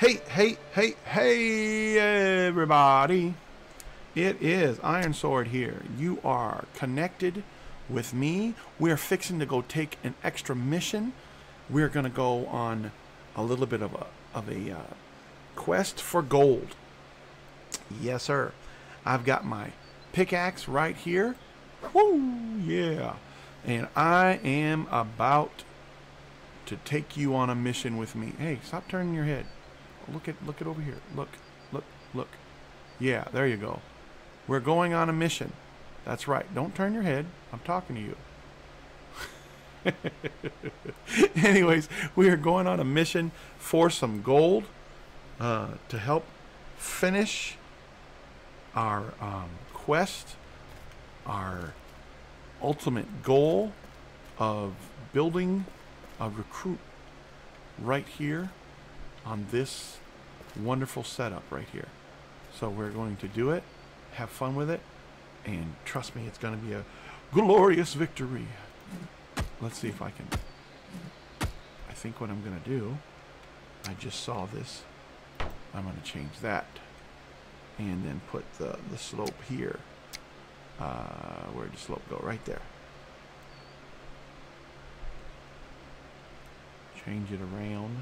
Hey, everybody. It is Iron Sword here. You are connected with me. We're fixing to go take an extra mission. We're going to go on a little bit of a quest for gold. Yes, sir. I've got my pickaxe right here. Woo, yeah. And I am about to take you on a mission with me. Hey, stop turning your head. Look it over here. Look. Yeah, there you go. We're going on a mission. That's right. Don't turn your head. I'm talking to you. Anyways, we are going on a mission for some gold to help finish our quest, our ultimate goal of building a recruit right here on this wonderful setup right here. So we're going to do it, have fun with it, and trust me, it's going to be a glorious victory. Let's see if I can. I think what I'm going to do, I just saw this, I'm going to change that and then put the slope here. Where'd the slope go? Right there. Change it around.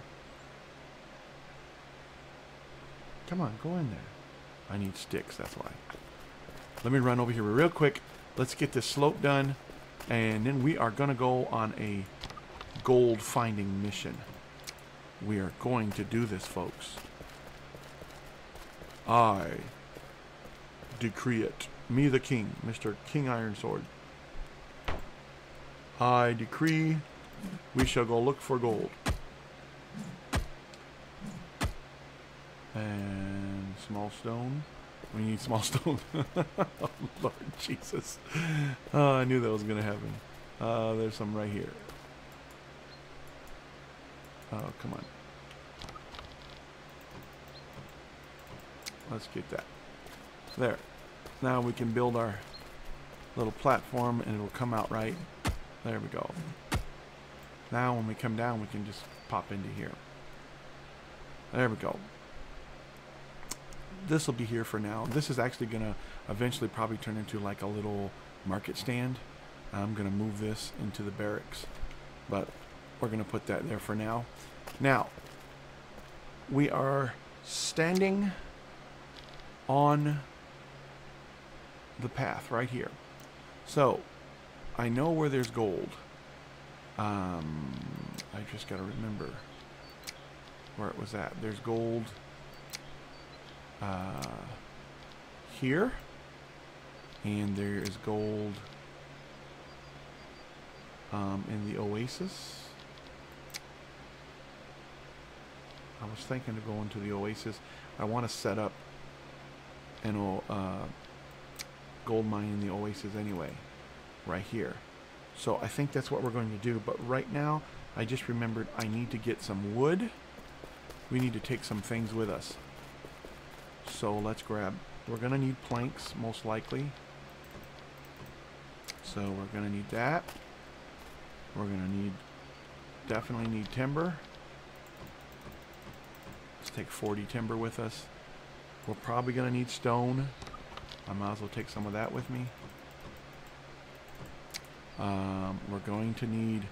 Come on, go in there. I need sticks, that's why. Let me run over here real quick. Let's get this slope done. And then we are going to go on a gold finding mission. We are going to do this, folks. I decree it. Me the king, Mr. King Iron Sword. I decree we shall go look for gold. And small stone. We need small stone. Oh, Lord Jesus. Oh, I knew that was going to happen. There's some right here. Oh, come on. Let's get that. There. Now we can build our little platform and it'll come out right. There we go. Now when we come down, we can just pop into here. There we go. This will be here for now. This is actually going to eventually probably turn into like a little market stand. I'm going to move this into the barracks, but we're going to put that there for now. Now, we are standing on the path right here. So, I know where there's gold. I just got to remember where it was at. There's gold here, and there is gold in the oasis. I was thinking of going to the oasis. I want to set up an gold mine in the oasis anyway, right here. So I think that's what we're going to do. But right now, I just remembered I need to get some wood. We need to take some things with us. So let's grab, we're going to need planks most likely. So we're going to need that. We're going to definitely need timber. Let's take 40 timber with us. We're probably going to need stone. I might as well take some of that with me. We're going to need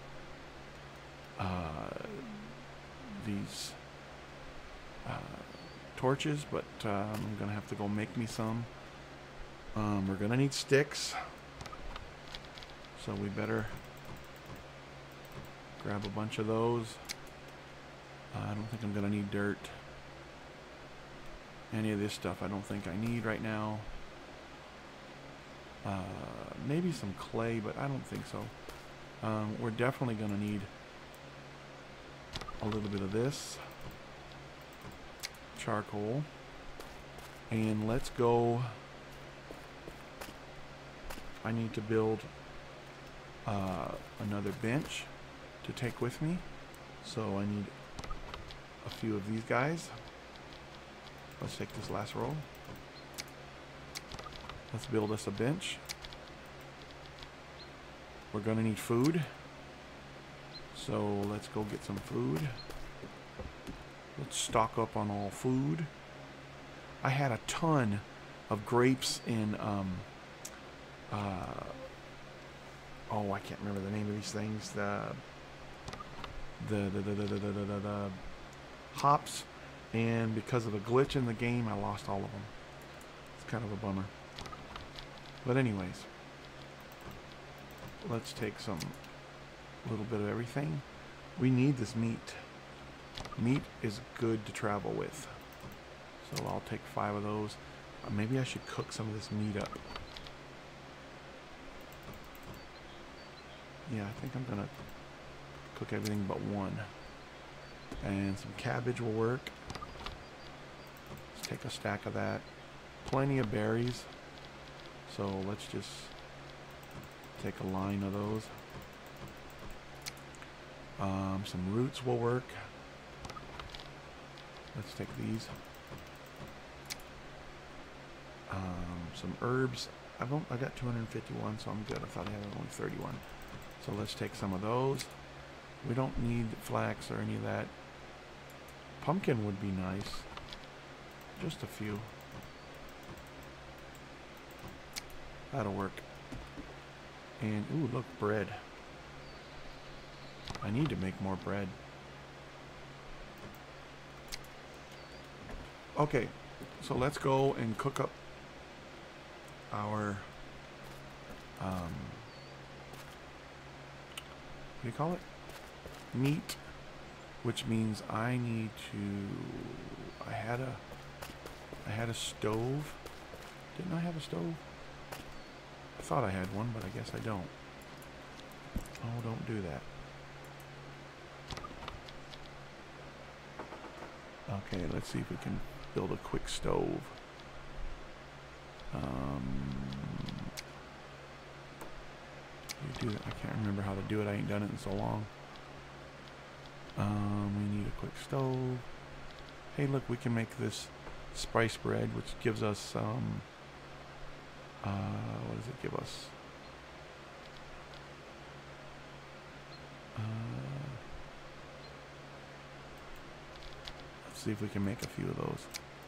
these torches, but I'm gonna have to go make me some. We're gonna need sticks, so we better grab a bunch of those. I don't think I'm gonna need dirt. Any of this stuff I don't think I need right now. Maybe some clay, but I don't think so. We're definitely gonna need a little bit of this charcoal, and let's go. I need to build another bench to take with me, so I need a few of these guys. Let's take this last roll. Let's build us a bench. We're gonna need food, so let's go get some food. Let's stock up on all food. I had a ton of grapes in, oh, I can't remember the name of these things. The hops, and because of a glitch in the game, I lost all of them. It's kind of a bummer. But anyways, let's take some little bit of everything. We need this meat. Meat is good to travel with. So I'll take 5 of those. Maybe I should cook some of this meat up. Yeah, I think I'm gonna cook everything but one. And some cabbage will work. Let's take a stack of that. Plenty of berries. So let's just take a line of those. Some roots will work. Let's take these. Some herbs. I got 251, so I'm good. I thought I had only 31. So let's take some of those. We don't need flax or any of that. Pumpkin would be nice. Just a few. That'll work. And, ooh, look, bread. I need to make more bread. Okay, so let's go and cook up our, what do you call it? Meat, which means I need to, I had a stove. Didn't I have a stove? I thought I had one, but I guess I don't. Oh, don't do that. Okay, let's see if we can build a quick stove. You do that. I can't remember how to do it. I ain't done it in so long. We need a quick stove. Hey, look, we can make this spice bread, which gives us what does it give us? Let's see if we can make a few of those.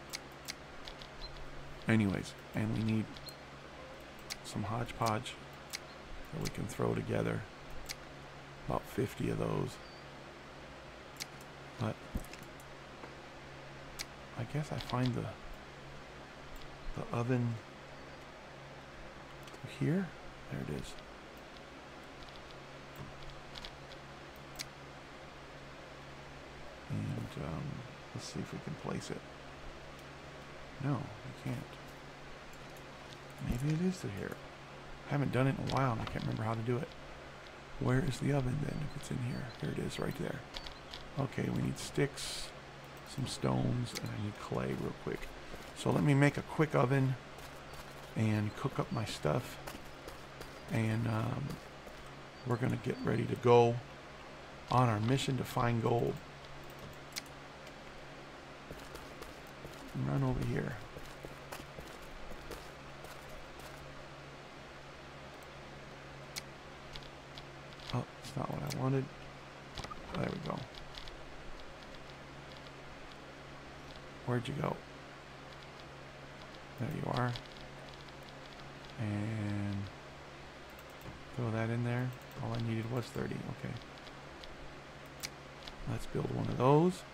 Anyways, and we need some hodgepodge that we can throw together. About 50 of those. But I guess I find the oven here. There it is. And let's see if we can place it. No, we can't. Maybe it is through here. I haven't done it in a while and I can't remember how to do it. Where is the oven then if it's in here? Here it is right there. Okay, we need sticks, some stones, and I need clay real quick. So let me make a quick oven and cook up my stuff. And we're going to get ready to go on our mission to find gold. Run over here. Oh, it's not what I wanted. There we go. Where'd you go? There you are. And throw that in there. All I needed was 30. Okay. Let's build one of those.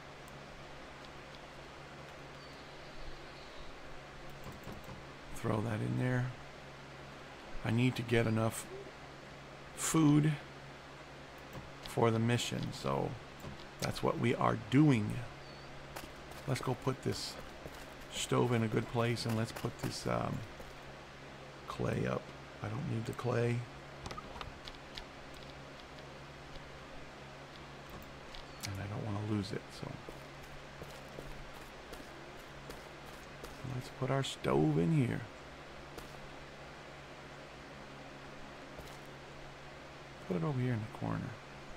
Throw that in there. I need to get enough food for the mission, so that's what we are doing. Let's go put this stove in a good place, and let's put this clay up. I don't need the clay. And I don't want to lose it, so let's put our stove in here. Put it over here in the corner.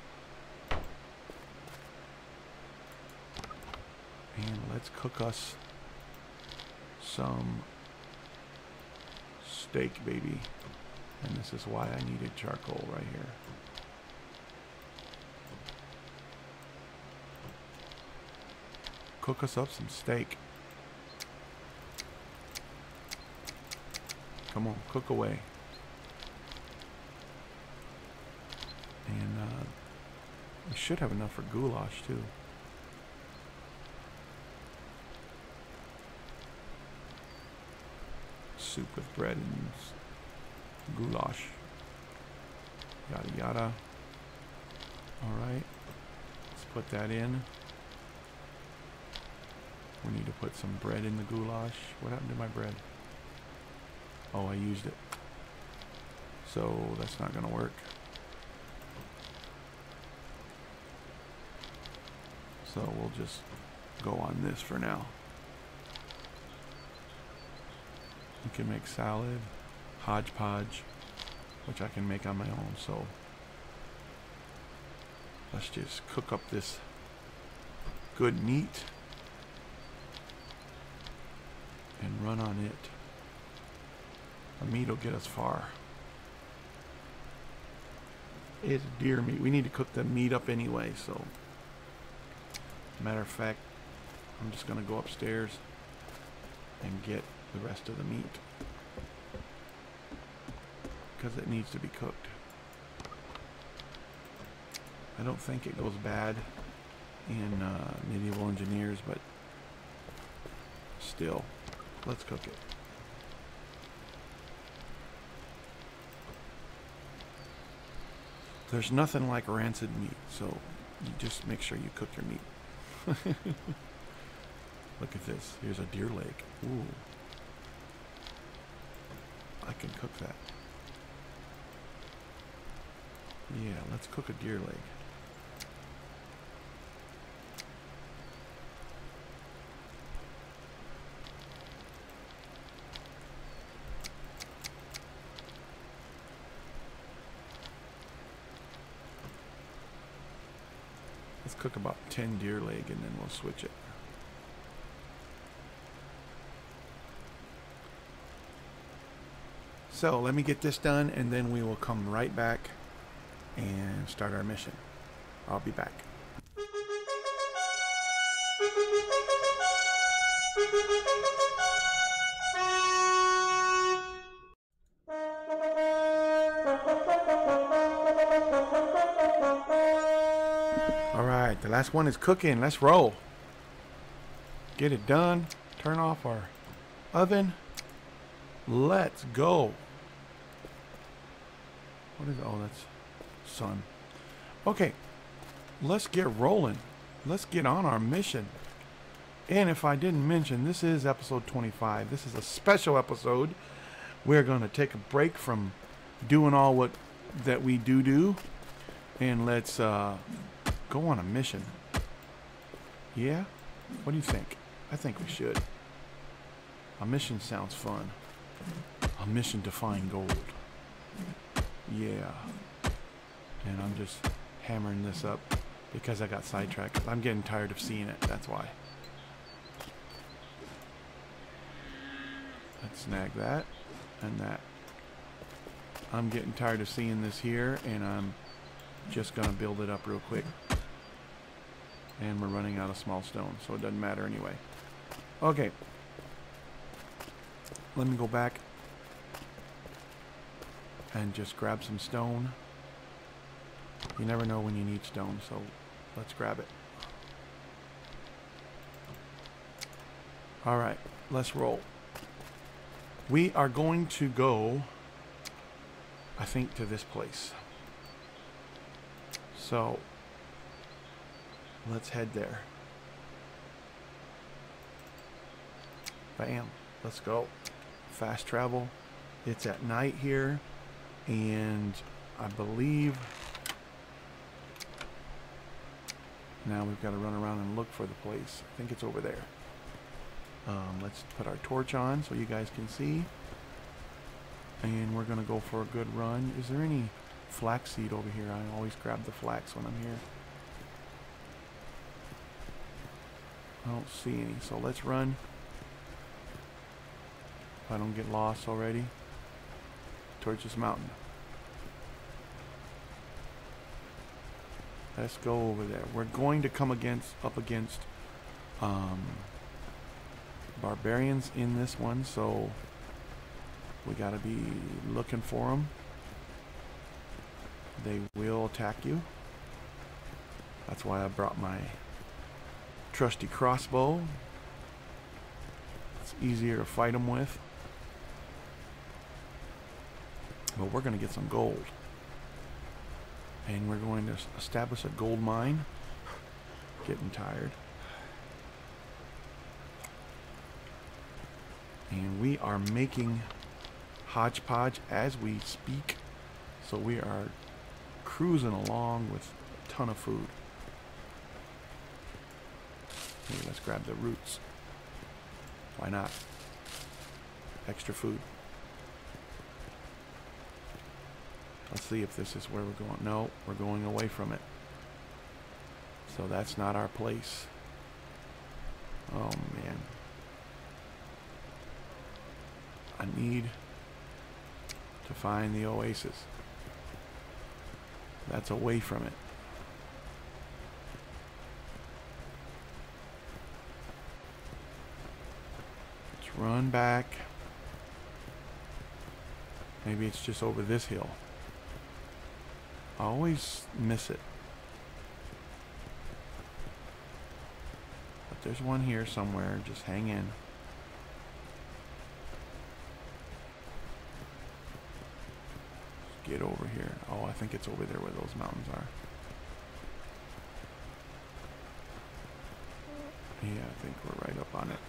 And let's cook us some steak, baby. And this is why I needed charcoal right here. cook us up some steak. Come on, cook away. And we should have enough for goulash too. Soup with bread and goulash. Yada yada. Alright. Let's put that in. We need to put some bread in the goulash. What happened to my bread? Oh, I used it. So that's not going to work. So we'll just go on this for now. You can make salad, hodgepodge, which I can make on my own. So let's just cook up this good meat and run on it. The meat will get us far. It's deer meat. We need to cook the meat up anyway, so matter of fact, I'm just going to go upstairs and get the rest of the meat because it needs to be cooked. I don't think it goes bad in medieval engineers, but still, let's cook it. There's nothing like rancid meat, so you just make sure you cook your meat. Look at this. Here's a deer leg. Ooh. I can cook that. Yeah, let's cook a deer leg. Let's cook about 10 deer leg and then we'll switch it. So let me get this done and then we will come right back and start our mission. I'll be back. Alright, the last one is cooking. Let's roll. Get it done. Turn off our oven. Let's go. What is, oh, that's sun. Okay, let's get rolling. Let's get on our mission. And if I didn't mention, this is episode 25. This is a special episode. We're going to take a break from doing all that we do. And let's go on a mission. Yeah? What do you think? I think we should. A mission sounds fun. A mission to find gold. Yeah. And I'm just hammering this up because I got sidetracked. I'm getting tired of seeing it. That's why. Let's snag that and that. I'm getting tired of seeing this here, and I'm just going to build it up real quick. And we're running out of small stone, so it doesn't matter anyway. Okay. Let me go back and just grab some stone. You never know when you need stone, so let's grab it. Alright, let's roll. We are going to go, I think, to this place. So, let's head there. Bam. Let's go. Fast travel. It's at night here, and I believe now we've got to run around and look for the place. I think it's over there. Let's put our torch on so you guys can see, and we're gonna go for a good run. Is there any flaxseed over here? I always grab the flax when I'm here. I don't see any, so let's run. If I don't get lost already, towards this mountain. Let's go over there. We're going to come up against barbarians in this one, so we gotta be looking for them. They will attack you. That's why I brought my trusty crossbow. It's easier to fight them with. But we're going to get some gold. And we're going to establish a gold mine. Getting tired. And we are making hodgepodge as we speak. So we are cruising along with a ton of food. Hey, let's grab the roots. Why not? Extra food. Let's see if this is where we're going. No, we're going away from it. So that's not our place. Oh man. I need to find the oasis. That's away from it. Let's run back. Maybe it's just over this hill. I always miss it. But there's one here somewhere. Just hang in. Let's get over here. Oh, I think it's over there where those mountains are. Yeah, I think we're right up on it.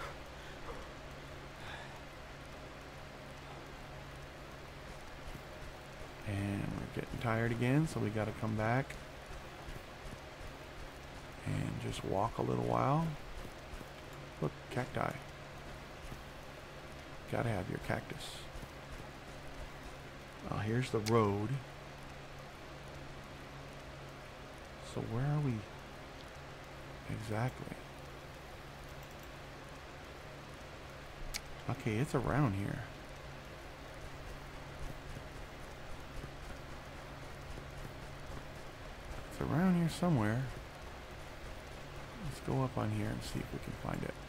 And we're getting tired again, so we got to come back and just walk a little while. Look, cacti. Gotta have your cactus. Here's the road. So where are we exactly? Okay, it's around here. It's around here somewhere. Let's go up on here and see if we can find it.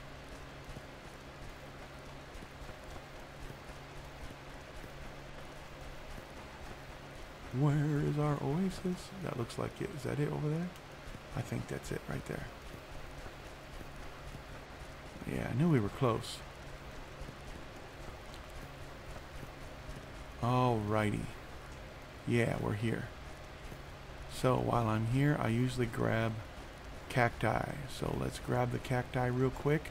Where is our oasis? That looks like it. Is that it over there? I think that's it right there. Yeah, I knew we were close. Alrighty. Yeah, we're here. So while I'm here, I usually grab cacti. So let's grab the cacti real quick.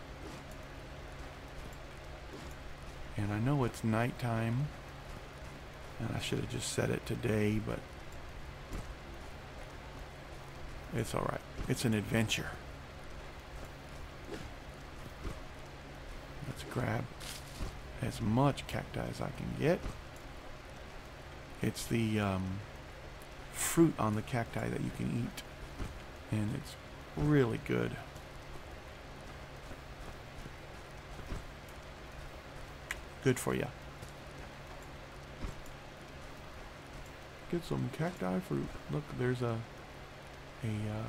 And I know it's nighttime. And I should have just said it today, but it's alright. It's an adventure. Let's grab as much cacti as I can get. It's the fruit on the cacti that you can eat. And it's really good. Good for you. Get some cacti fruit. Look, there's a what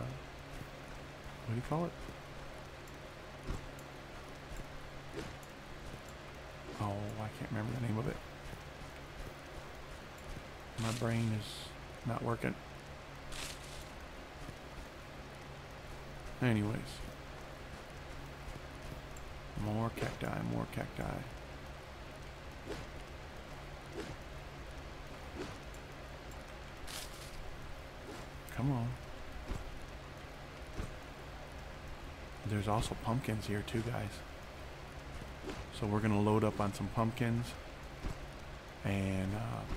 do you call it? Oh, I can't remember the name of it. My brain is not working. Anyways. More cacti, more cacti. Come on. There's also pumpkins here too, guys. So we're going to load up on some pumpkins and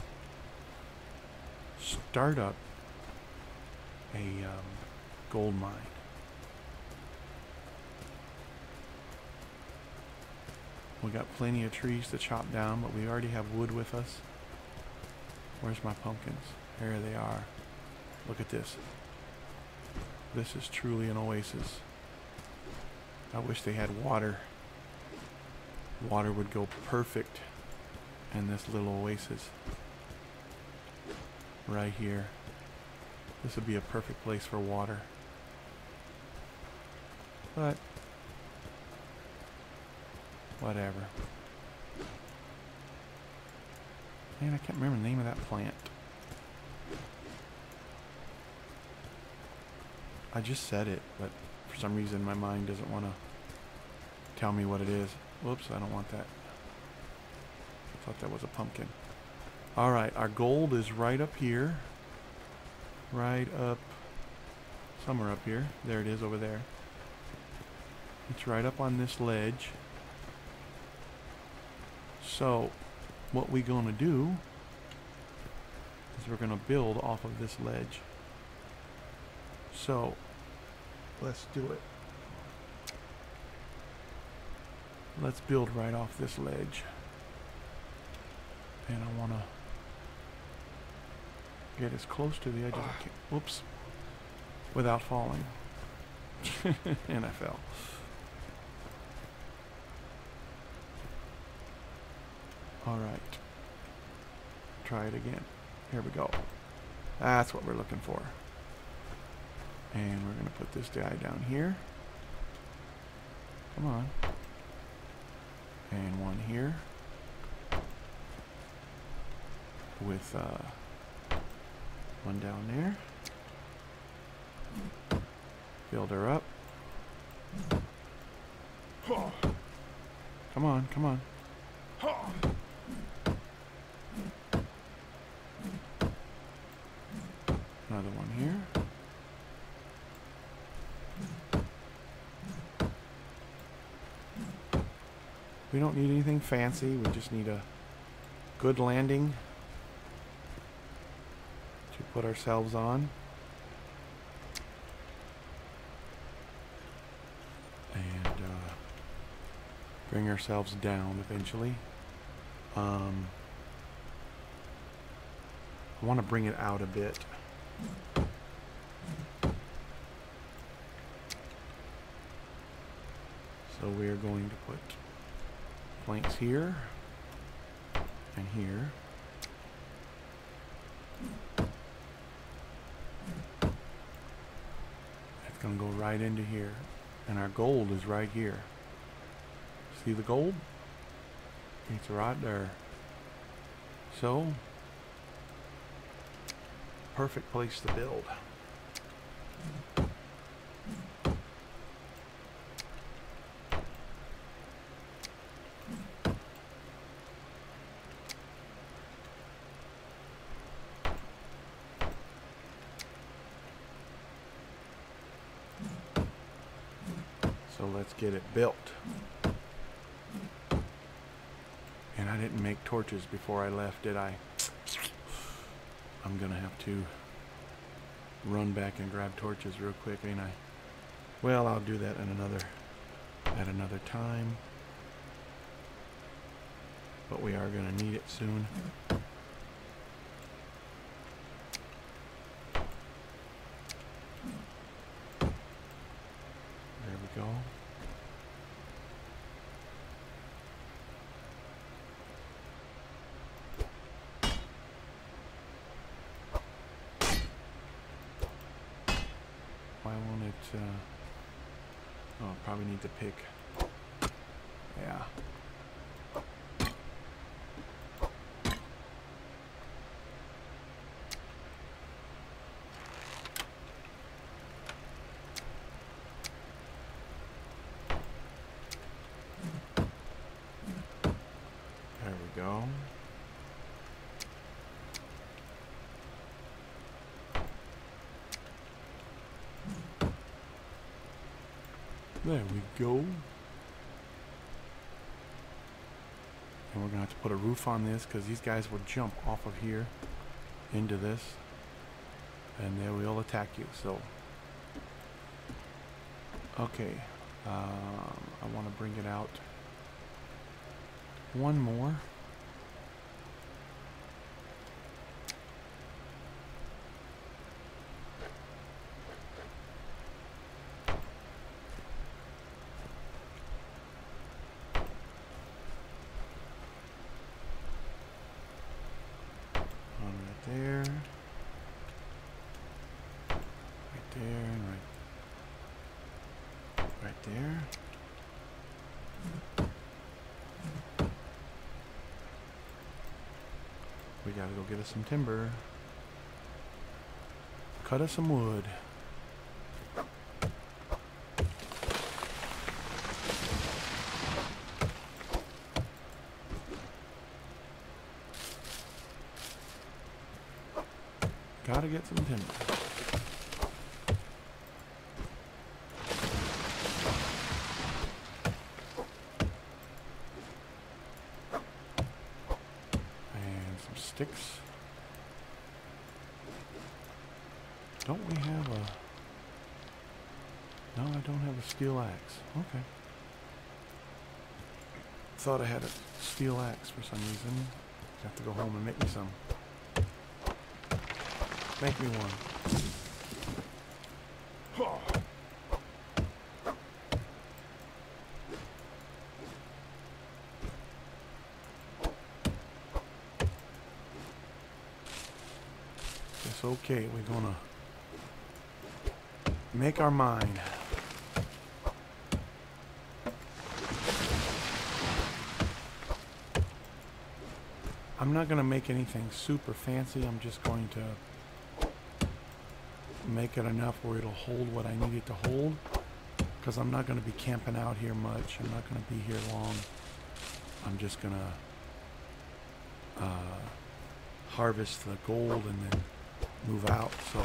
start up a gold mine. We got plenty of trees to chop down, but we already have wood with us. Where's my pumpkins? There they are. Look at this. This is truly an oasis. I wish they had water. Water would go perfect in this little oasis. Right here. This would be a perfect place for water. But whatever. Man, I can't remember the name of that plant. I just said it, but for some reason my mind doesn't want to tell me what it is. Whoops, I don't want that. I thought that was a pumpkin. Alright, our gold is right up here. Right up, somewhere up here. There it is over there. It's right up on this ledge. So, what we're going to do is we're going to build off of this ledge. So, let's do it. Let's build right off this ledge. And I want to get as close to the edge as I can. Whoops. Without falling. And I fell. Alright. Try it again. Here we go. That's what we're looking for. And we're going to put this guy down here. Come on. And one here. With one down there. Build her up. Come on, come on. Another one here. We don't need anything fancy. We just need a good landing to put ourselves on. And bring ourselves down eventually. I want to bring it out a bit. So we're going to put planks here and here. It's going to go right into here. And our gold is right here. See the gold? It's right there. So, perfect place to build. So let's get it built. And I didn't make torches before I left, did I? I'm gonna have to run back and grab torches real quick, ain't I? Well, I'll do that at another time. But we are gonna need it soon. There we go. Why won't it, oh, probably need to pick. Yeah. There we go. There we go. And we're going to have to put a roof on this because these guys will jump off of here into this and they will attack you. So, okay. I want to bring it out one more. There, right there, and Right there. We gotta go get us some timber. Cut us some wood. Gotta get some timber. And some sticks. Don't we have a... No, I don't have a steel axe. Okay. Thought I had a steel axe for some reason. Have to go home and make me some. Make me one. It's okay. We're gonna make our mind. I'm not gonna make anything super fancy. I'm just going to make it enough where it'll hold what I need it to hold, because I'm not going to be camping out here much. I'm not going to be here long. I'm just going to harvest the gold and then move out. So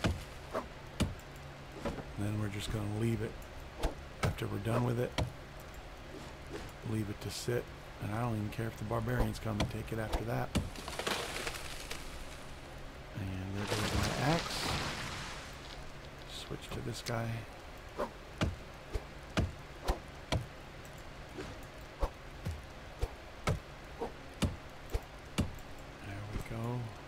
then we're just going to leave it after we're done with it, leave it to sit, and I don't even care if the barbarians come and take it after that. And there goes my axe. Switch to this guy. There we go.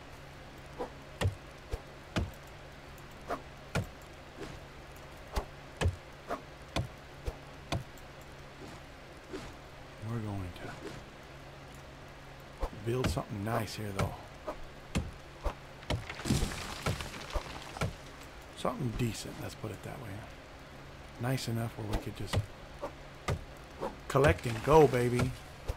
We're going to build something nice here, though. Something decent, let's put it that way. Nice enough where we could just collect and go, baby.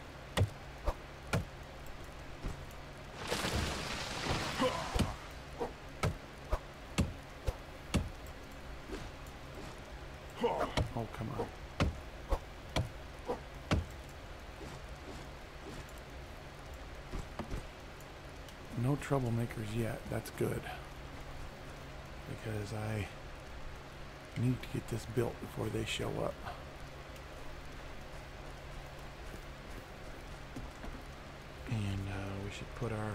Oh, come on. No troublemakers yet, that's good. Because I need to get this built before they show up. And we should put our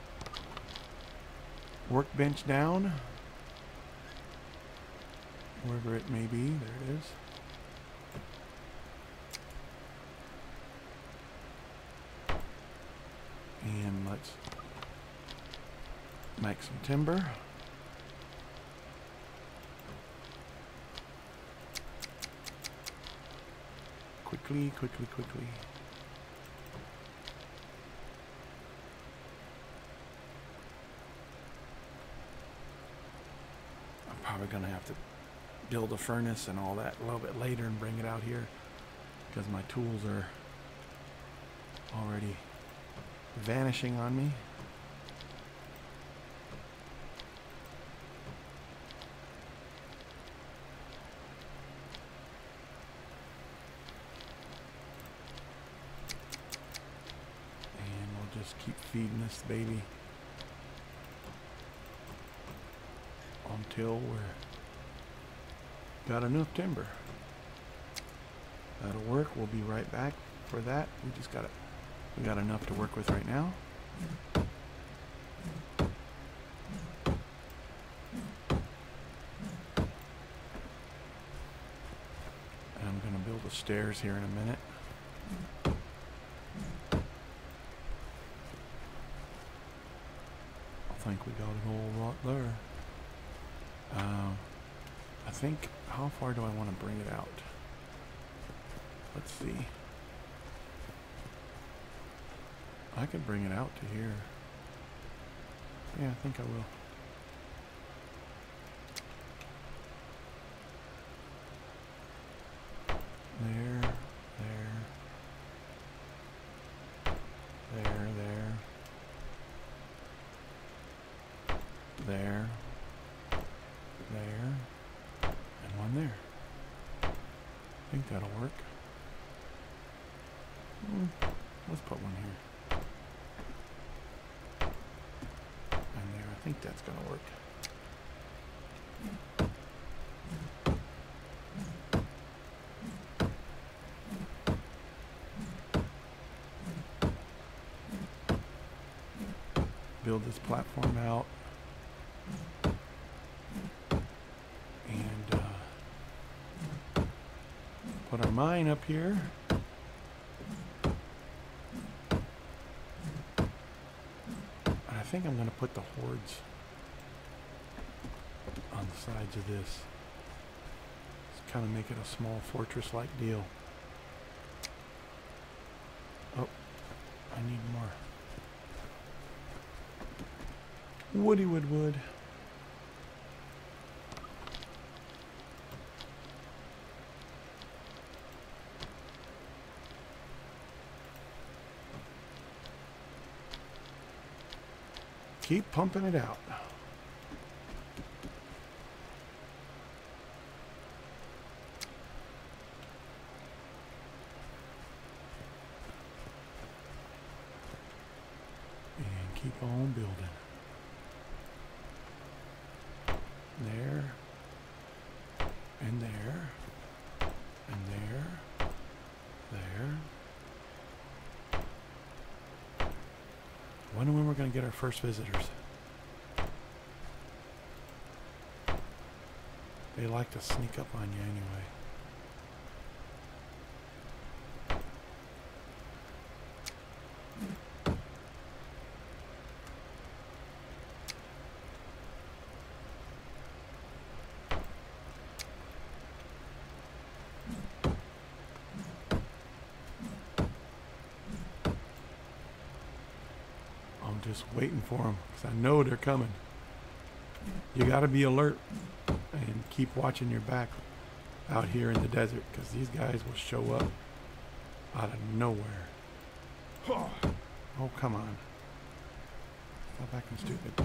workbench down. Wherever it may be. There it is. And let's make some timber. Quickly, quickly, quickly. I'm probably going to have to build a furnace and all that a little bit later and bring it out here, because my tools are already vanishing on me. Just keep feeding this baby until we're got enough timber. That'll work. We'll be right back for that. We got enough to work with right now. And I'm going to build the stairs here in a minute. I think we got a whole lot there. I think, how far do I want to bring it out? Let's see. I can bring it out to here. Yeah, I think I will. there, there, and one there. I think that'll work. Let's put one here. And there, I think that's gonna work. Build this platform out. And put our mine up here. I think I'm going to put the hordes on the sides of this. Just kind of make it a small fortress-like deal. Oh, I need more. Woody wood. Keep pumping it out. And keep on building. There. And there. And there. There. Wonder when we're going to get our first visitors. They like to sneak up on you anyway. Just waiting for them because I know they're coming. You got to be alert and keep watching your back out here in the desert because these guys will show up out of nowhere. Oh, come on. Stop acting stupid.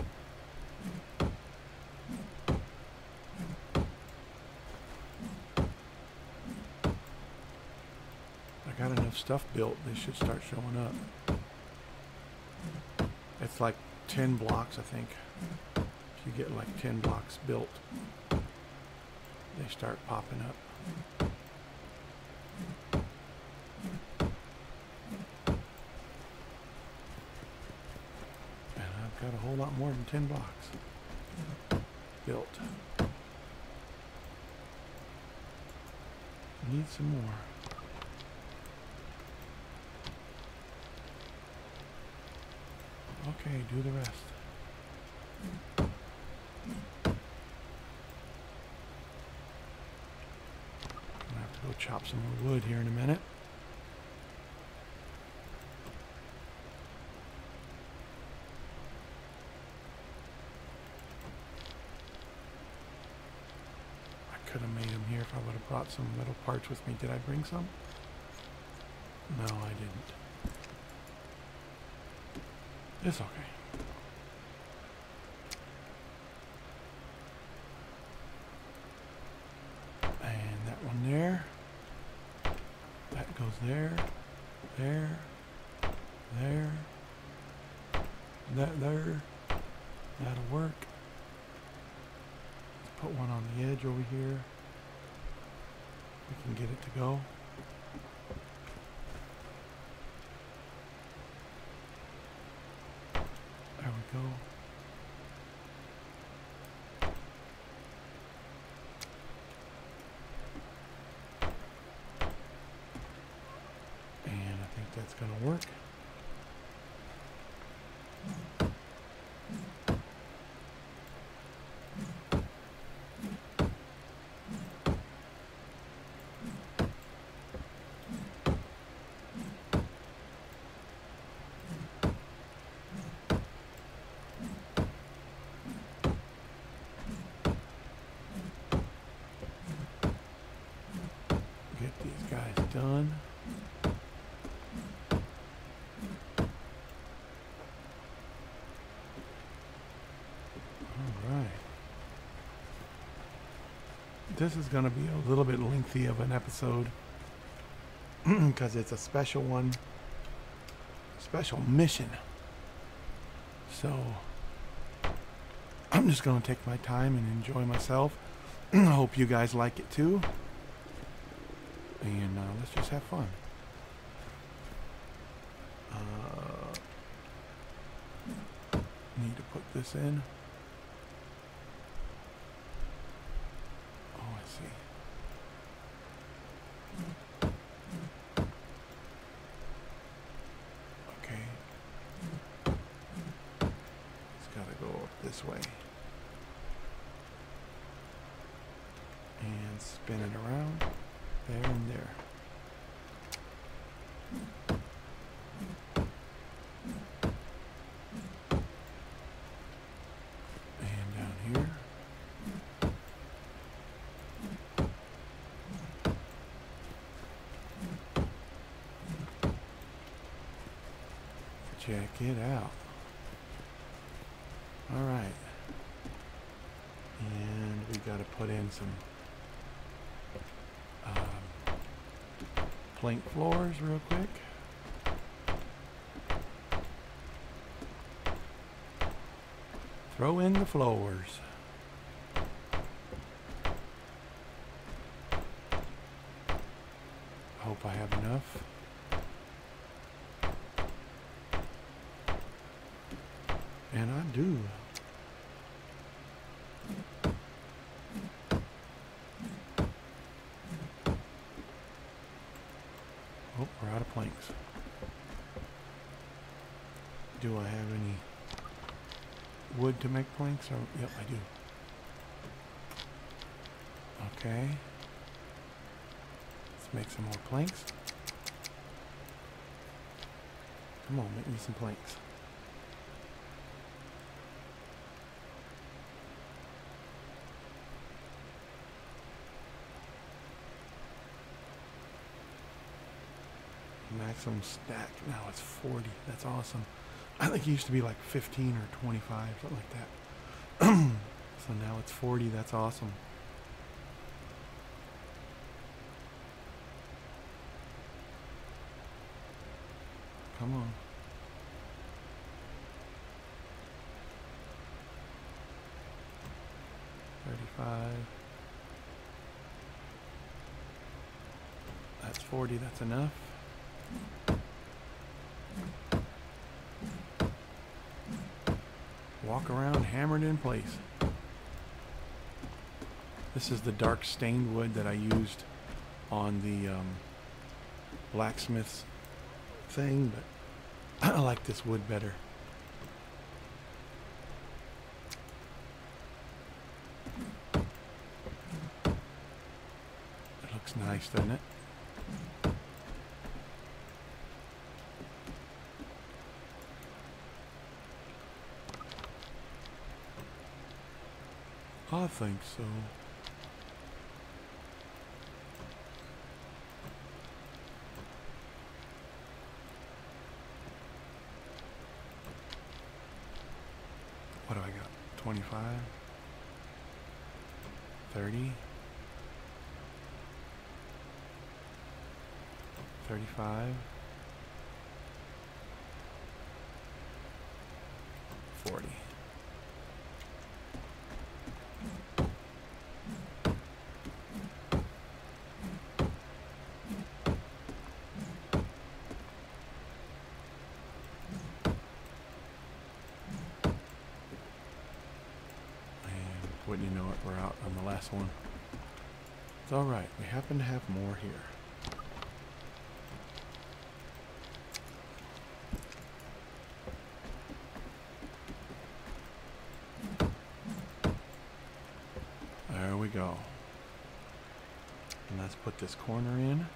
I got enough stuff built. They should start showing up. It's like 10 blocks, I think. If you get like 10 blocks built, they start popping up. And I've got a whole lot more than 10 blocks built. Need some more. Okay, do the rest. I'm gonna have to go chop some more wood here in a minute. I could have made them here if I would have brought some metal parts with me. Did I bring some? No, I didn't. It's okay. And that one there. That goes there. There. There. That there. That'll work. Let's put one on the edge over here. We can get it to go. There we go. And I think that's going to work. Done. This is going to be a little bit lengthy of an episode because it's a special one, special mission. So I'm just going to take my time and enjoy myself. I hope you guys like it too. And let's just have fun. Need to put this in. Oh, I see. Okay. It's got to go up this way. And spin it around. There and there. And down here. Check it out. All right. And we got to put in some plank floors real quick. Throw in the floors. Hope I have enough. And I do. Oh, we're out of planks. Do I have any wood to make planks? Or, yep, I do. Okay. Let's make some more planks. Come on, make me some planks. Maximum stack. Now it's 40. That's awesome. I think it used to be like 15 or 25, something like that. So now it's 40. That's awesome. Come on. That's 40. That's enough. Walk around, hammer it in place. This is the dark stained wood that I used on the blacksmith's thing, but I like this wood better. It looks nice, doesn't it? I think so. What do I got? 25, 30, 35, 40. Wouldn't you know it, we're out on the last one. It's alright, we happen to have more here. There we go. And let's put this corner in.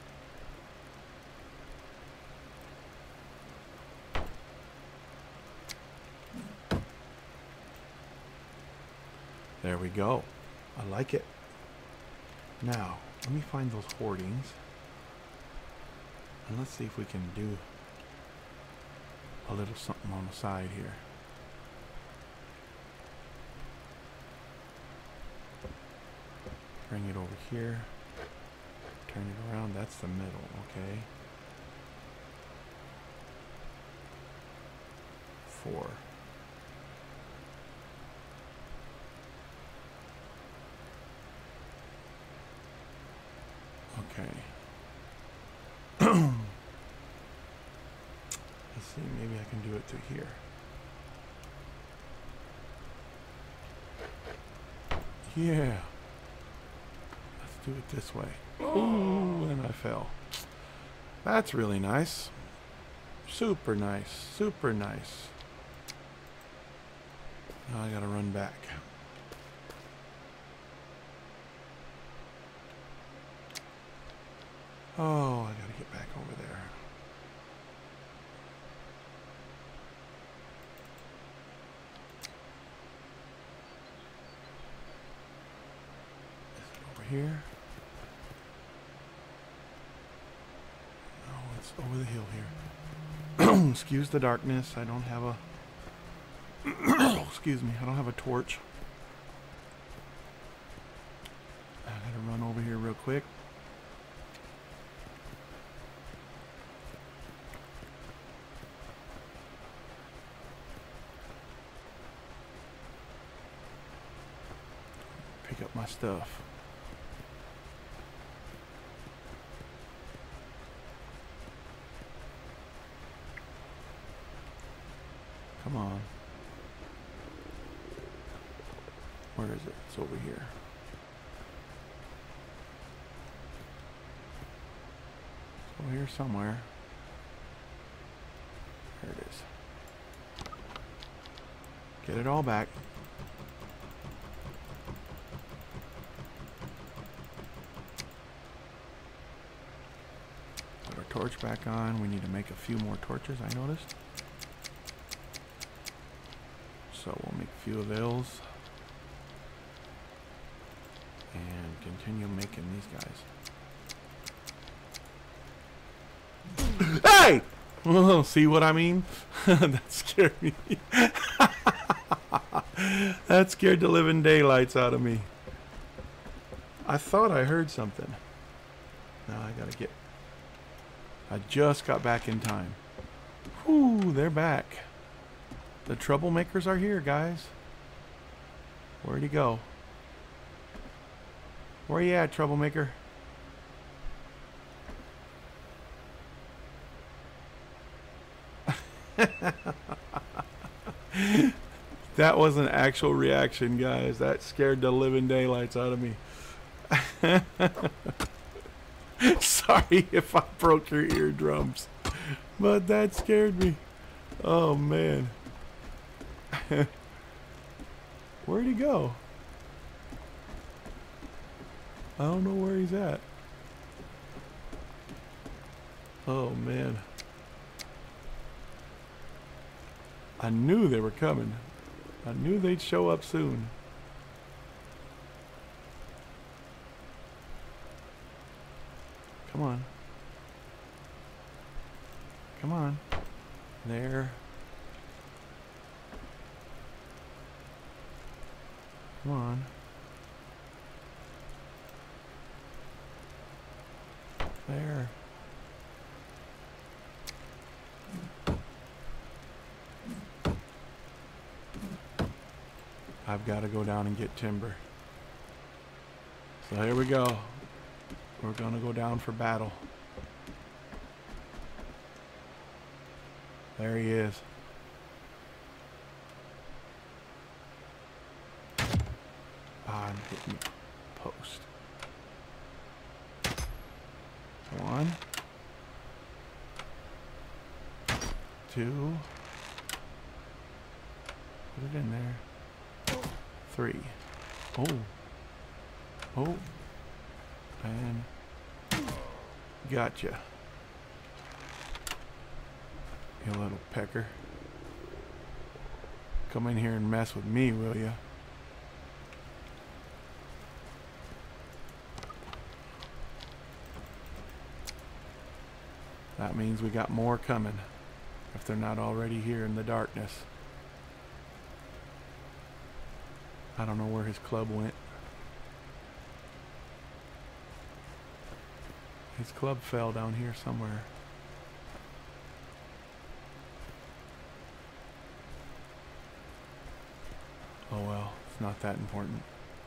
There we go. I like it. Now, let me find those hoardings. And let's see if we can do a little something on the side here. Bring it over here. Turn it around. That's the middle. Okay. 4. Okay. Let's see, maybe I can do it through here. Yeah. Let's do it this way. Ooh, and I fell. That's really nice. Super nice. Super nice. Now I gotta run back. Oh, I gotta get back over there. Is it over here? No, it's over the hill here. Excuse the darkness. I don't have a... excuse me. I don't have a torch. I gotta run over here real quick. Pick up my stuff. Come on. Where is it? It's over here. It's over here somewhere. There it is. Get it all back. Put our torch back on. We need to make a few more torches, I noticed. So we'll make a few of those. And continue making these guys. Hey! Oh, see what I mean? That scared me. That scared the living daylights out of me. I thought I heard something. Now I gotta get... I just got back in time. Whew, they're back. The troublemakers are here, guys. Where'd he go? Where you at, troublemaker? That was an actual reaction, guys. That scared the living daylights out of me. Sorry if I broke your eardrums, but that scared me. Oh, man. Where'd he go? I don't know where he's at. Oh, man. I knew they were coming. I knew they'd show up soon. Come on. Come on. There. Come on. There. I've got to go down and get timber. So here we go. We're going to go down for battle. There he is. I'm hitting post. One. 2. Put it in there. 3. Oh. Oh. And gotcha. You little pecker. Come in here and mess with me, will ya? That means we got more coming, if they're not already here in the darkness. I don't know where his club went. His club fell down here somewhere. Oh well, it's not that important.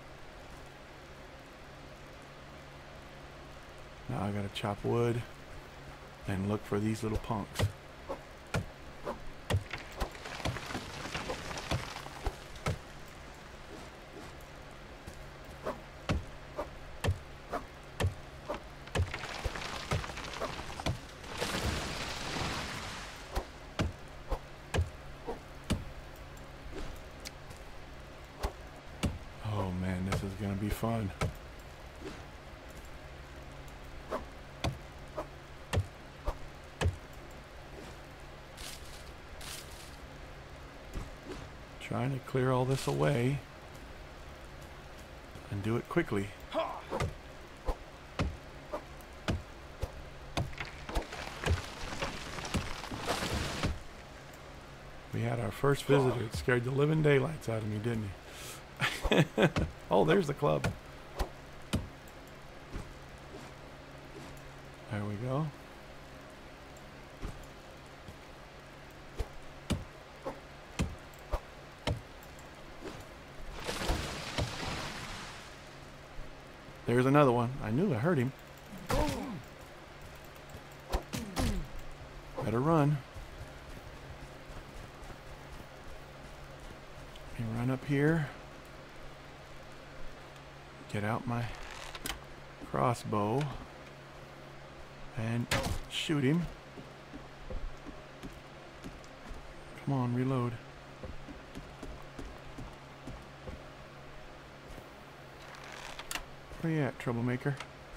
Now I gotta chop wood and look for these little punks. Oh man, this is gonna be fun. Trying to clear all this away and do it quickly. We had our first visitor. It scared the living daylights out of me, didn't he? Oh, there's the club. There we go. There's another one. I knew I heard him. Better run. Let me run up here. Get out my crossbow and shoot him. Come on, reload. Where you at, troublemaker?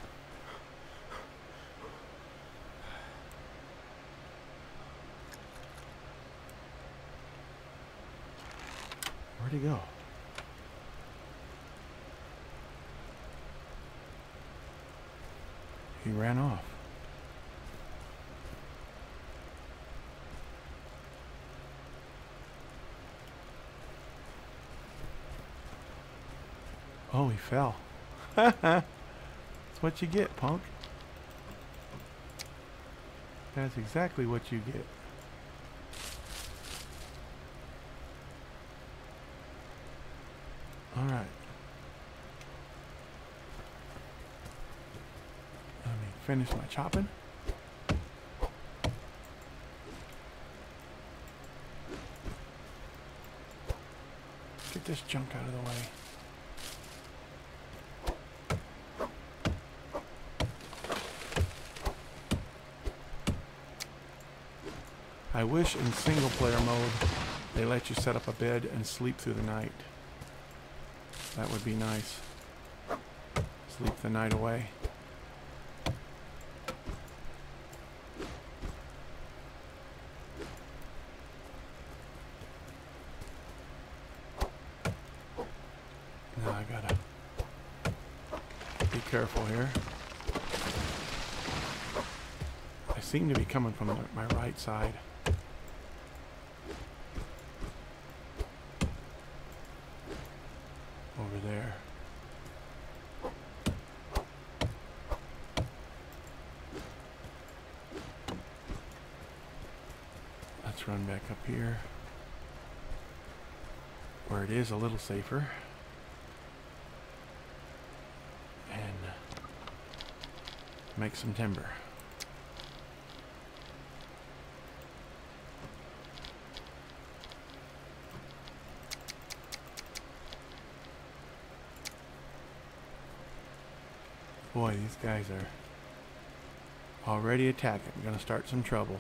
Where'd he go? He ran off. Oh, he fell. That's what you get, punk. That's exactly what you get. All right. Let me finish my chopping. Get this junk out of the way. I wish in single player mode they let you set up a bed and sleep through the night. That would be nice. Sleep the night away. Now I gotta be careful here. I seem to be coming from my right side. Over there. Let's run back up here where it is a little safer and make some timber. Boy, these guys are already attacking. I'm gonna start some trouble.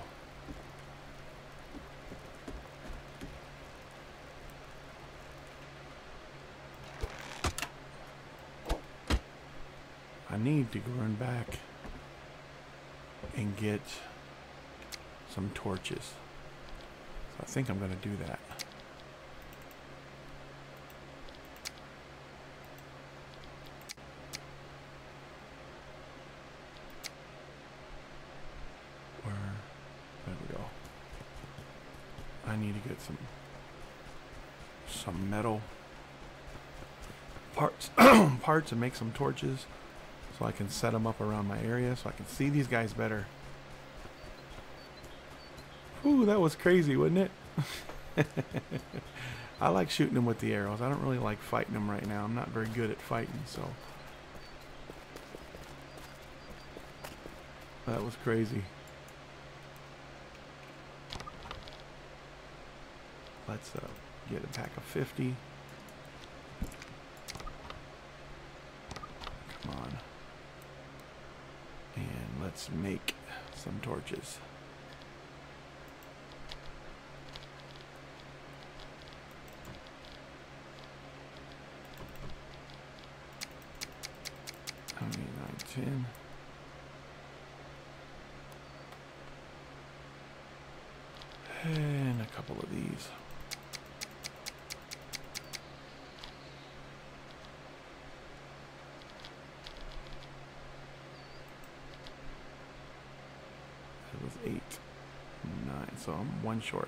I need to run back and get some torches. So I think I'm gonna do that. There we go. I need to get some metal parts parts and make some torches so I can set them up around my area so I can see these guys better. Ooh, that was crazy, wasn't it? I like shooting them with the arrows. I don't really like fighting them right now. I'm not very good at fighting, so. That was crazy. Let's get a pack of 50. Come on. And let's make some torches. How many? 9, 10. And a couple of these. It was 8, 9, so I'm 1 short.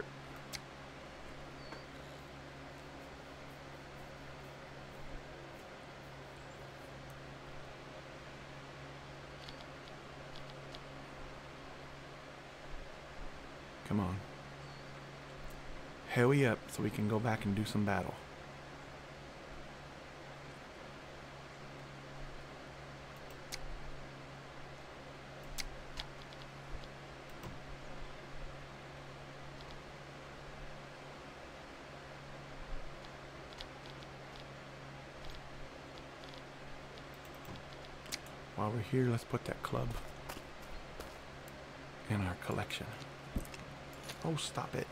Come on. Hurry up so we can go back and do some battle. While we're here, let's put that club in our collection. Oh, stop it.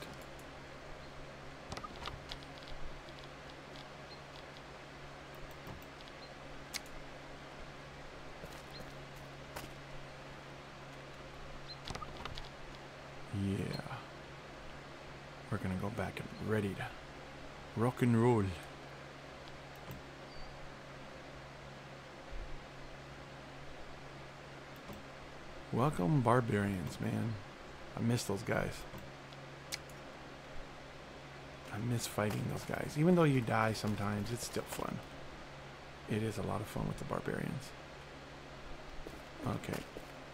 Yeah. We're gonna go back and ready to rock and roll. Welcome, barbarians, man. I miss those guys. I miss fighting those guys. Even though you die sometimes, it's still fun. It is a lot of fun with the barbarians. Okay.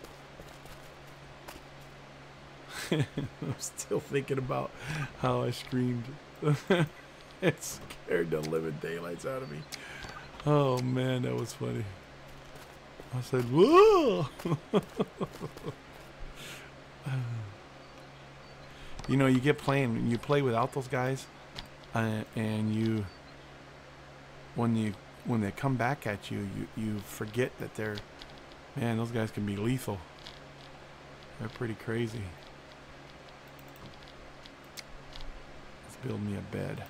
I'm still thinking about how I screamed. It scared the living daylights out of me. Oh man, that was funny. I said, whoa! You know, you get playing, you play without those guys, and you, when they come back at you, you forget that they're, man, those guys can be lethal. They're pretty crazy. Let's build me a bed.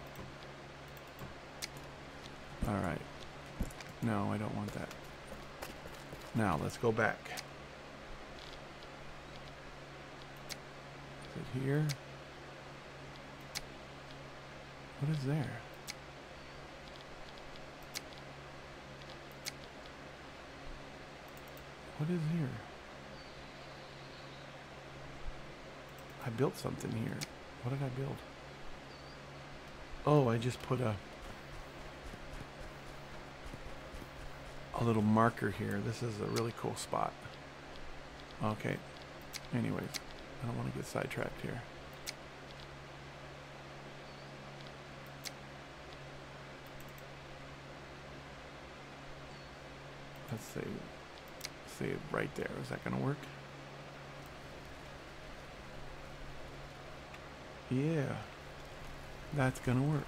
All right. No, I don't want that. Now, let's go back. Is it here? What is there? What is here? I built something here. What did I build? Oh, I just put a little marker here. This is a really cool spot. Okay. Anyways, I don't want to get sidetracked here. Let's save right there. Is that going to work? Yeah. That's going to work.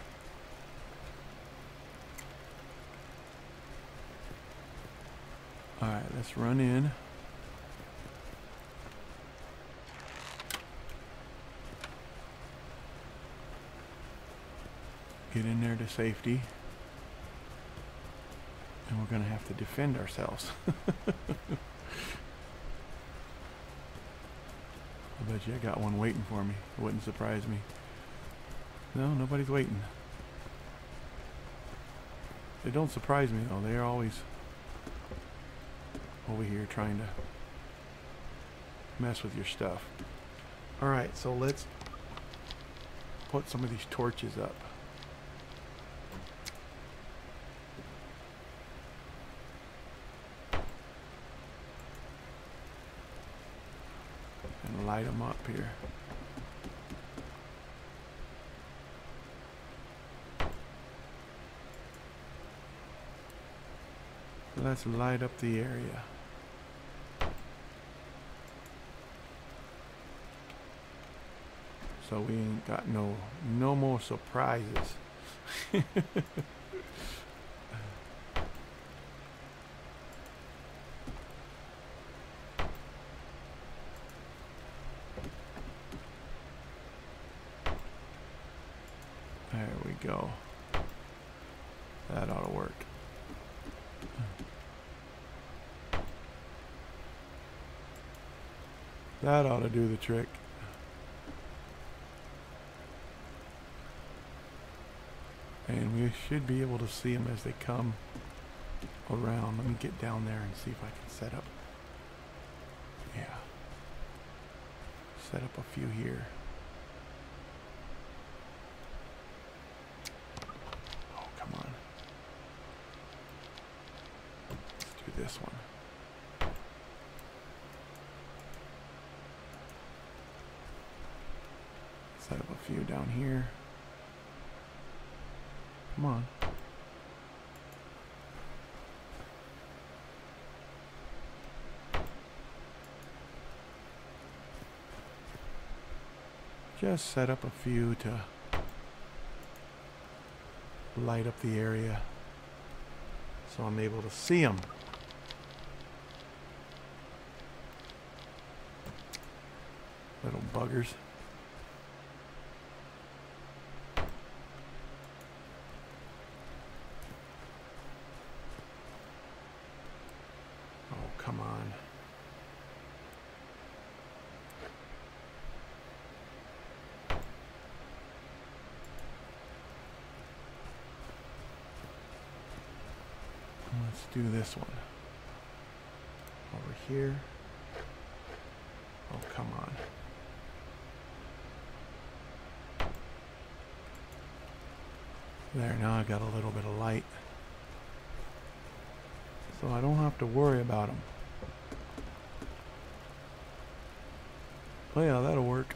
Alright, let's run in. Get in there to safety. And we're going to have to defend ourselves. I bet you I got one waiting for me. It wouldn't surprise me. No, nobody's waiting. They don't surprise me though. They're always over here trying to mess with your stuff. Alright, so let's put some of these torches up. light them up here. Let's light up the area. So we ain't got no more surprises. There we go. That ought to work. That ought to do the trick. And we should be able to see them as they come around. Let me get down there and see if I can set up. Yeah. Set up a few here. Oh, come on. Let's do this one. Set up a few down here. Come on. Just set up a few to light up the area so I'm able to see them. Little buggers. Come on. Let's do this one. Over here. Oh, come on. There, now I got a little bit of light. So I don't have to worry about them. Oh yeah, that'll work.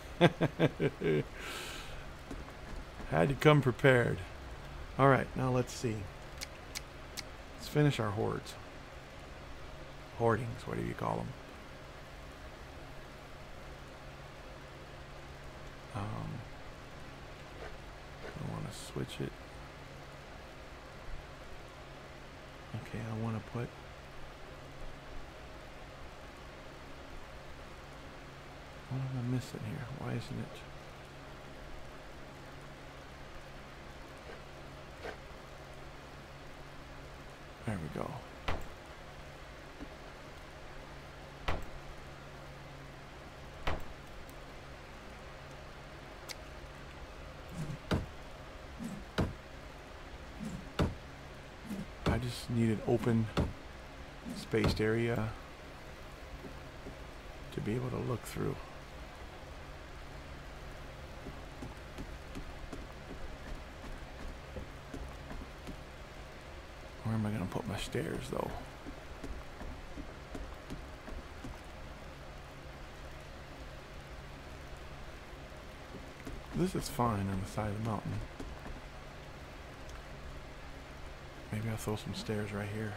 Had to come prepared. Alright, now let's see. Let's finish our hoards. Hoardings, what do you call them? I want to switch it. Okay, I want to put what am I missing here? Why isn't it? There we go. I just need an open, spaced area to be able to look through. Where am I going to put my stairs, though? This is fine on the side of the mountain. Maybe I'll throw some stairs right here.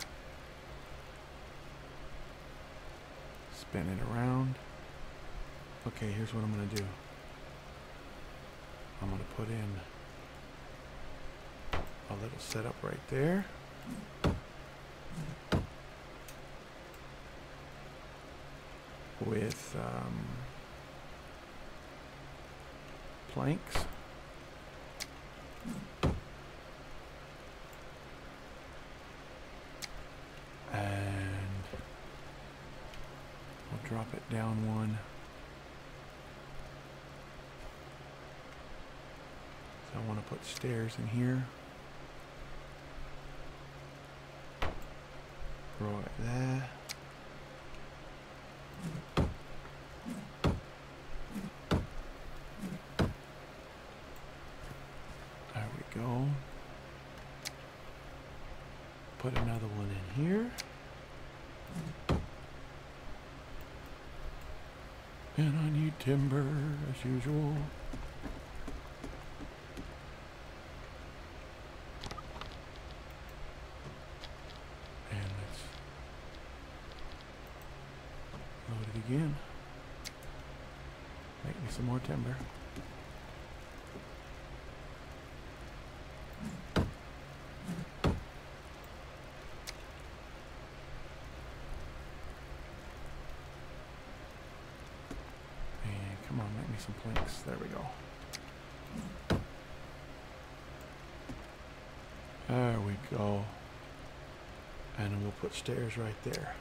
Spin it around. Okay, here's what I'm going to do. I'm going to put in a little setup right there. With planks. And I'll drop it down one. So I want to put stairs in here. Right there. There we go. Put another one in here. And I need timber as usual. And let's load it again. Make me some more timber. Come on, make me some planks. There we go. There we go. And then we'll put stairs right there.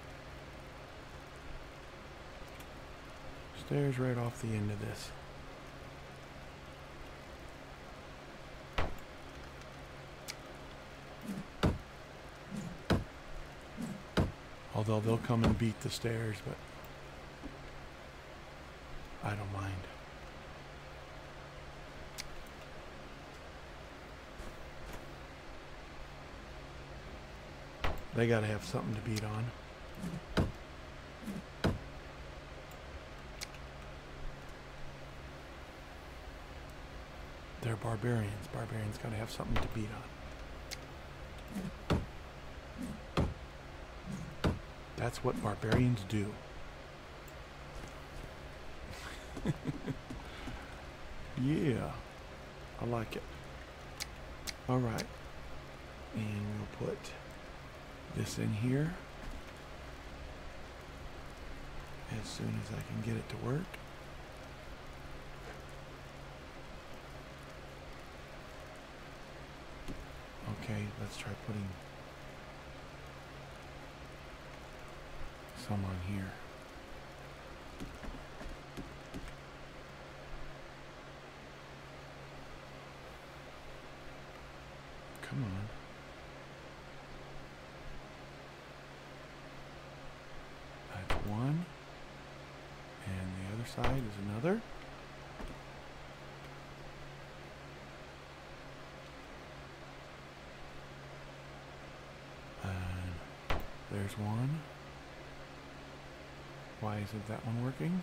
Stairs right off the end of this. Although they'll come and beat the stairs, but I don't mind. They gotta have something to beat on. They're barbarians. Barbarians gotta have something to beat on. That's what barbarians do. Yeah, I like it. All right, and we'll put this in here as soon as I can get it to work. Okay, let's try putting some on here. Come on. That's one. And the other side is another. And there's one. Why isn't that one working?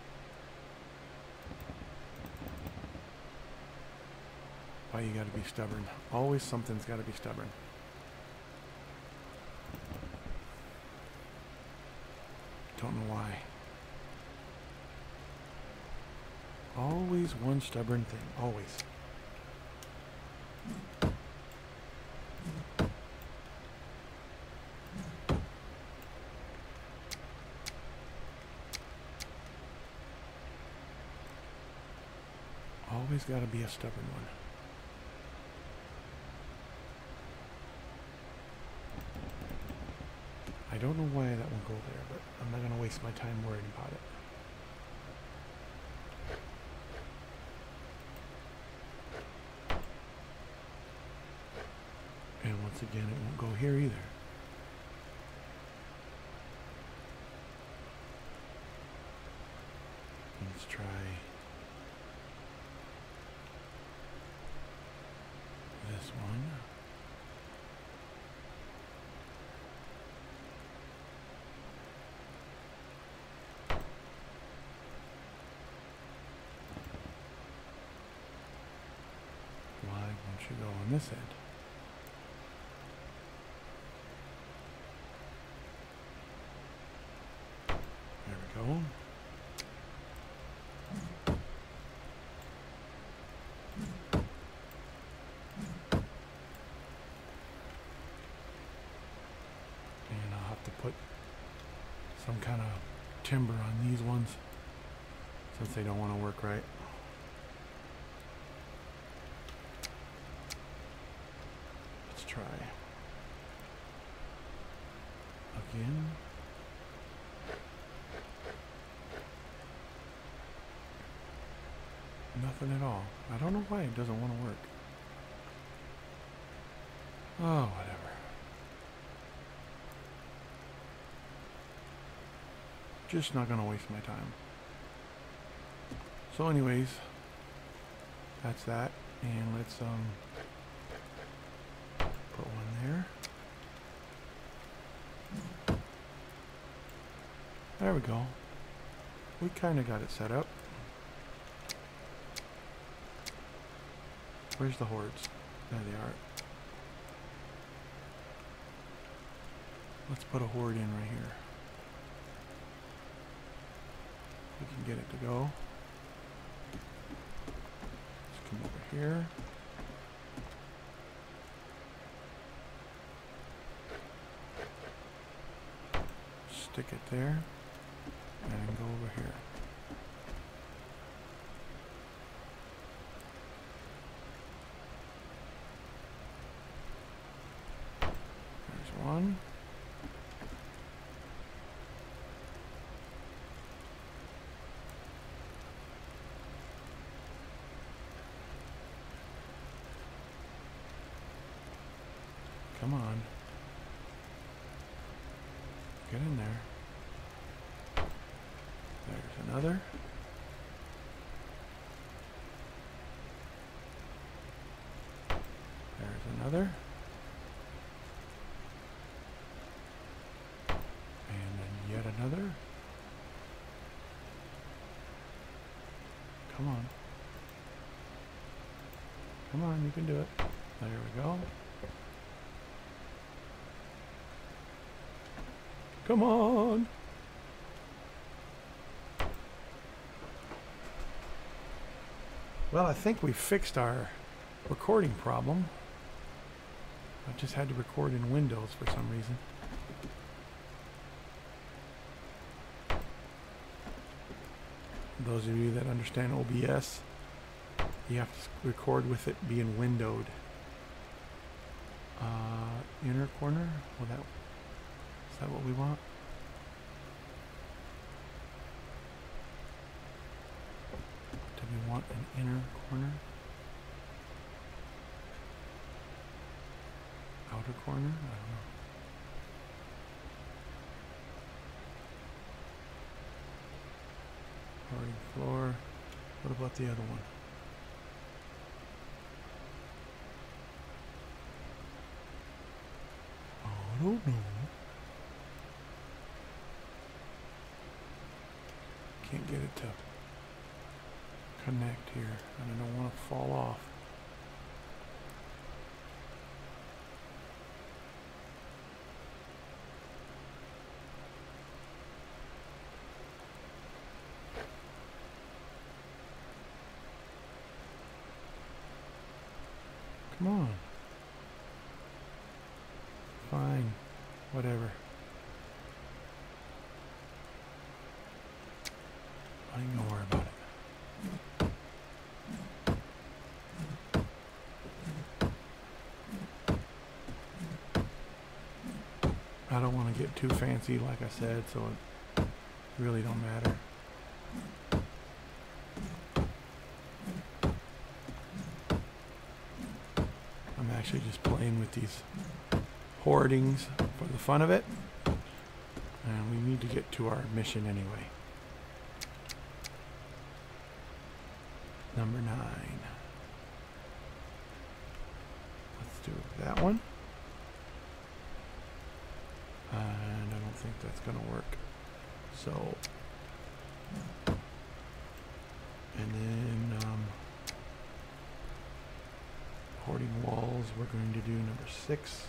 Why you gotta be stubborn? Always something's gotta be stubborn. Don't know why. Always one stubborn thing. Always. Always gotta be a stubborn one. I don't know why that won't go there, but I'm not going to waste my time worrying about it. And once again, it won't go here either. Let's try this one. Should go on this end. There we go. And I'll have to put some kind of timber on these ones since they don't want to work right. Try again. Nothing at all. I don't know why it doesn't want to work. Oh, whatever. Just not gonna waste my time. So anyways, that's that. And let's put one there. There we go. We kind of got it set up. Where's the hordes? There they are. Let's put a horde in right here. We can get it to go. Let's come over here. Stick it there. And go over here. There's one. Come on. Get in there. There's another. There's another. And then yet another. Come on. Come on, you can do it. There we go. Come on. Well, I think we fixed our recording problem. I just had to record in Windows for some reason. Those of you that understand OBS, you have to record with it being windowed. Inner corner? Well, is that what we want? Do we want an inner corner? Outer corner? I don't know. Party floor. What about the other one? Oh, I don't know. Can't get it to connect here, and I don't want to fall off. Come on. Fine. Whatever. I ain't gonna worry about it. I don't want to get too fancy, like I said, so it really don't matter. I'm actually just playing with these hoardings for the fun of it. And we need to get to our mission anyway. Number 9. Let's do that one. And I don't think that's going to work. So, and then hoarding walls, we're going to do number 6.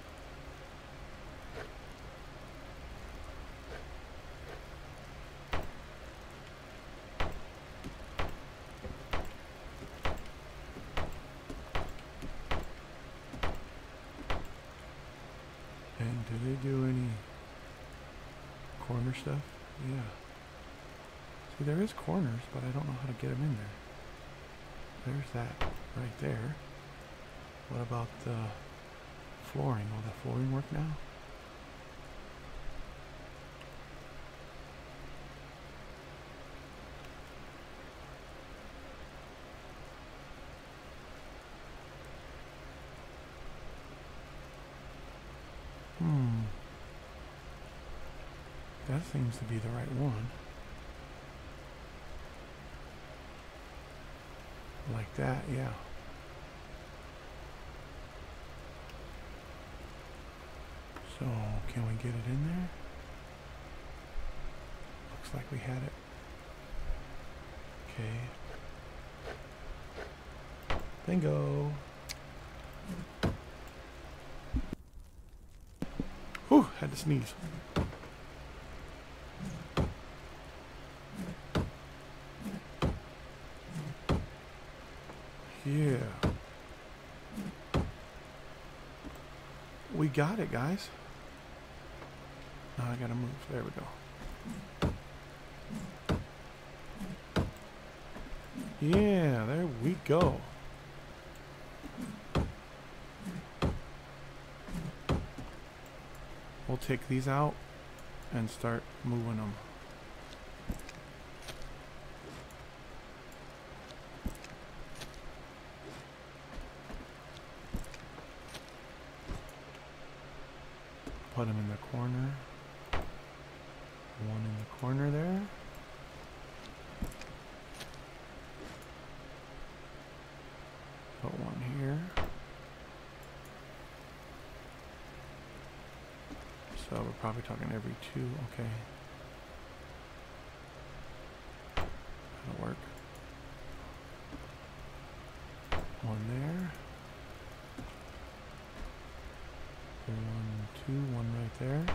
And do they do any corner stuff? Yeah. See, there is corners, but I don't know how to get them in there. There's that right there. What about the flooring? Will the flooring work now? That seems to be the right one. Like that, yeah. So, can we get it in there? Looks like we had it Okay. Bingo. Whew, had to sneeze. Yeah. We got it, guys. Now I gotta move. There we go. Yeah, there we go. We'll take these out and start moving them. Put them in the corner. One in the corner there. Put one here. So we're probably talking every two. Okay. That'll work. One there. One, two, one right there.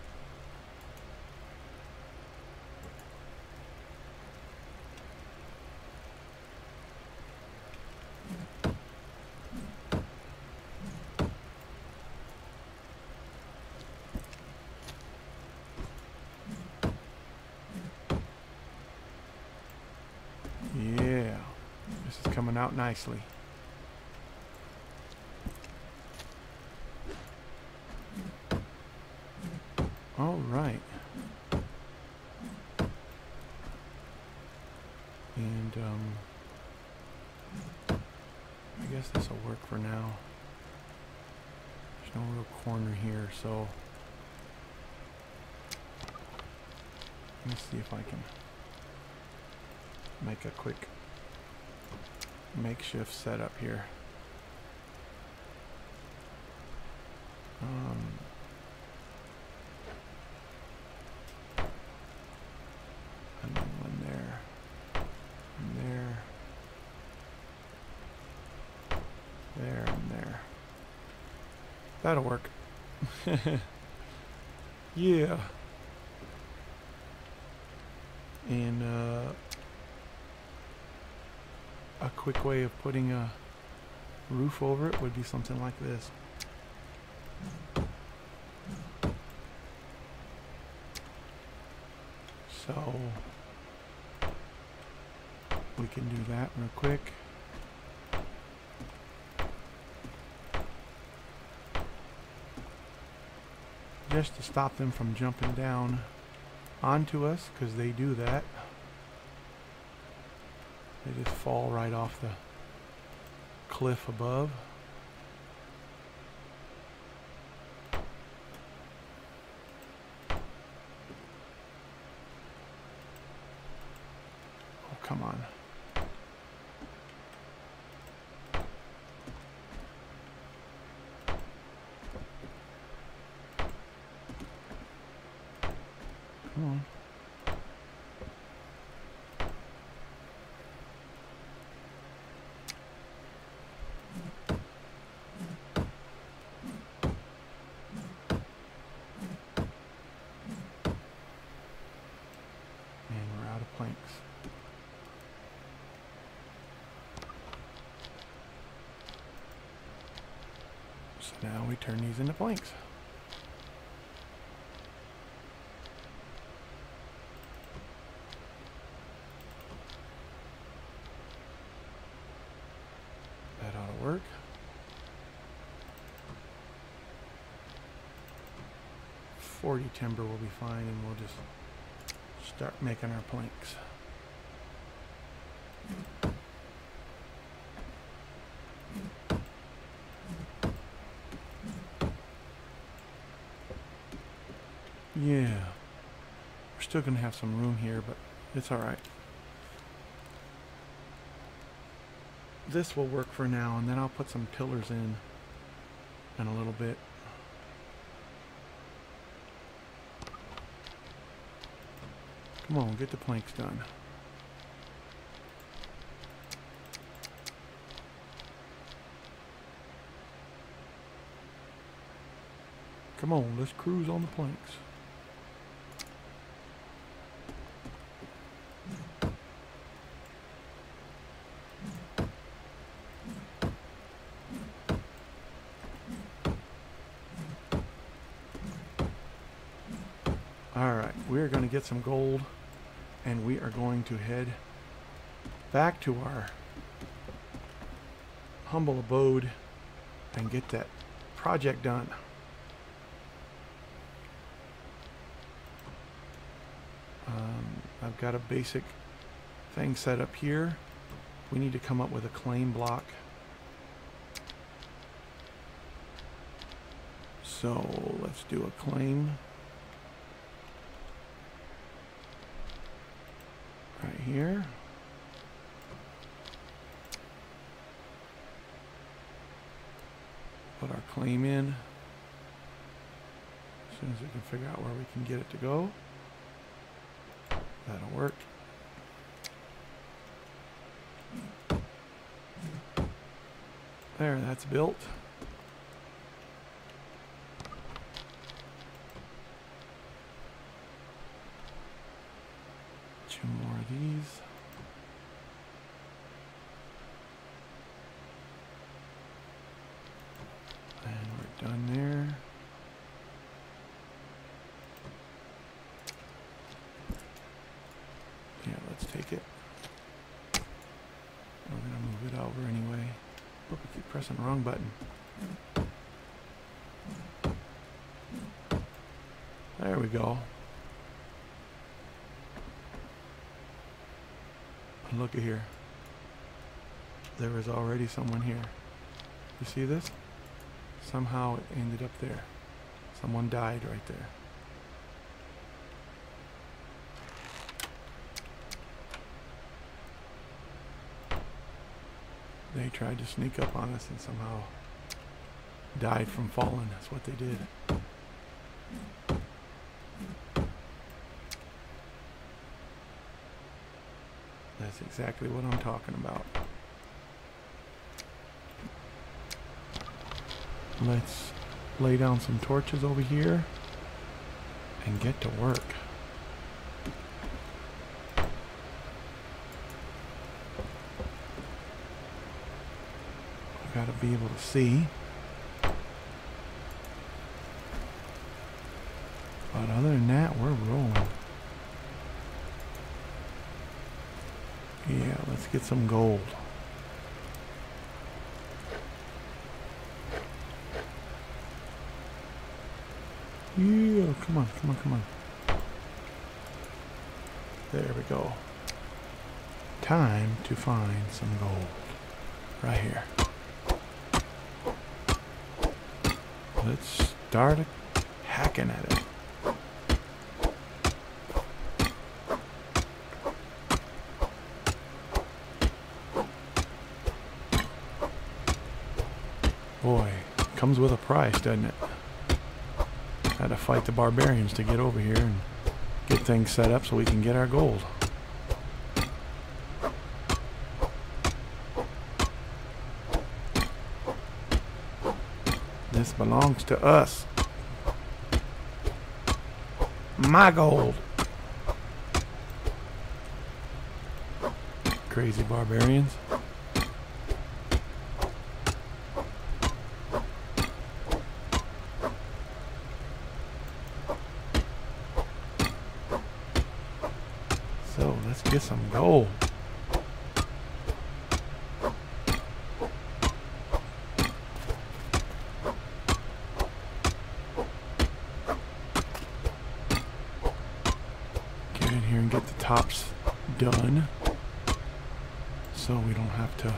Yeah, this is coming out nicely. All right. And I guess this will work for now. There's no real corner here, so let me see if I can make a quick makeshift setup here. And then one there, and there, there, and there. That'll work. Yeah. And a quick way of putting a roof over it would be something like this. So we can do that real quick. Just to stop them from jumping down onto us, because they do that. They just fall right off the cliff above. Oh, come on. Come on. Planks. So now we turn these into planks. That ought to work. .40 timber will be fine, and we'll just start making our planks. Yeah, we're still gonna have some room here, but it's all right. This will work for now, and then I'll put some pillars in a little bit. Come on, get the planks done. Come on, let's cruise on the planks. Alright, we're going to get some gold, and we are going to head back to our humble abode and get that project done. I've got a basic thing set up here. We need to come up with a claim block. So let's do a claim right here. Put our claim in as soon as we can figure out where we can get it to go. That'll work. There, that's built. Two more of these. And we're done there. Yeah, let's take it. We're gonna move it over anyway. Look, I keep pressing the wrong button. There we go. And look at here. There was already someone here. You see this? Somehow it ended up there. Someone died right there. They tried to sneak up on us and somehow died from falling. That's what they did. That's exactly what I'm talking about. Let's lay down some torches over here and get to work. Got to be able to see. But other than that, we're rolling. Yeah, let's get some gold. Yeah, come on, come on, come on. There we go. Time to find some gold. Right here. Let's start hacking at it. Boy, comes with a price, doesn't it? Had to fight the barbarians to get over here and get things set up so we can get our gold. This belongs to us. My gold. Crazy barbarians. So let's get some gold. Tops done so we don't have to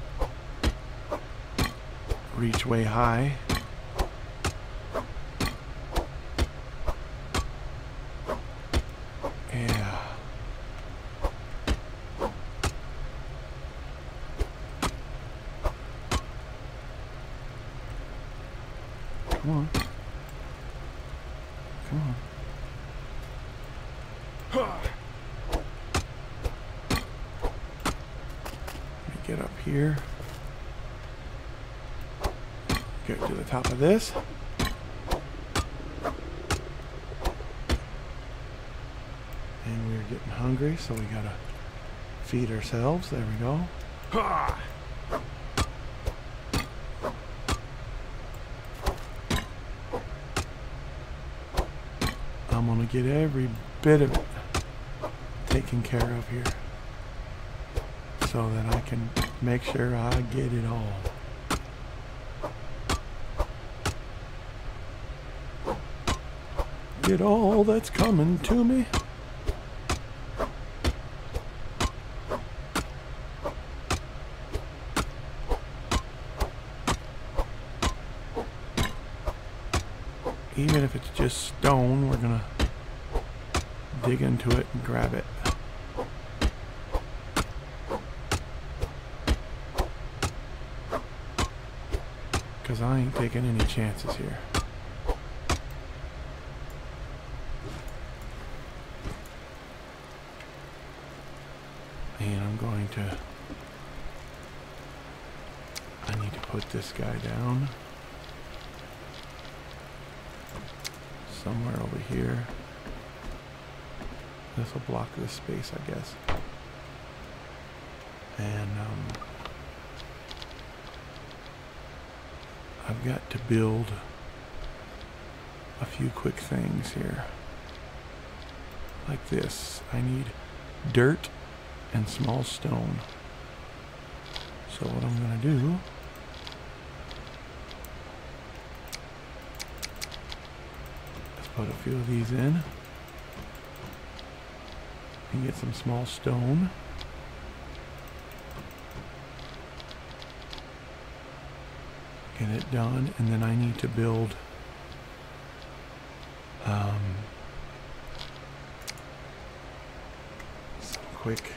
reach way high. Yeah. Come on. Come on. Get up here. Get to the top of this. getting hungry, so we gotta feed ourselves. There we go. Ha! I'm gonna get every bit of it taken care of here so that I can make sure I get it all. Get all that's coming to me. Even if it's just stone, we're gonna dig into it and grab it. Because I ain't taking any chances here. And I'm going to... I need to put this guy down. Somewhere over here. This will block this space, I guess. And I've got to build a few quick things here. Like this. I need dirt and small stone. So what I'm going to do... put a few of these in and get some small stone. Get it done, and then I need to build some quick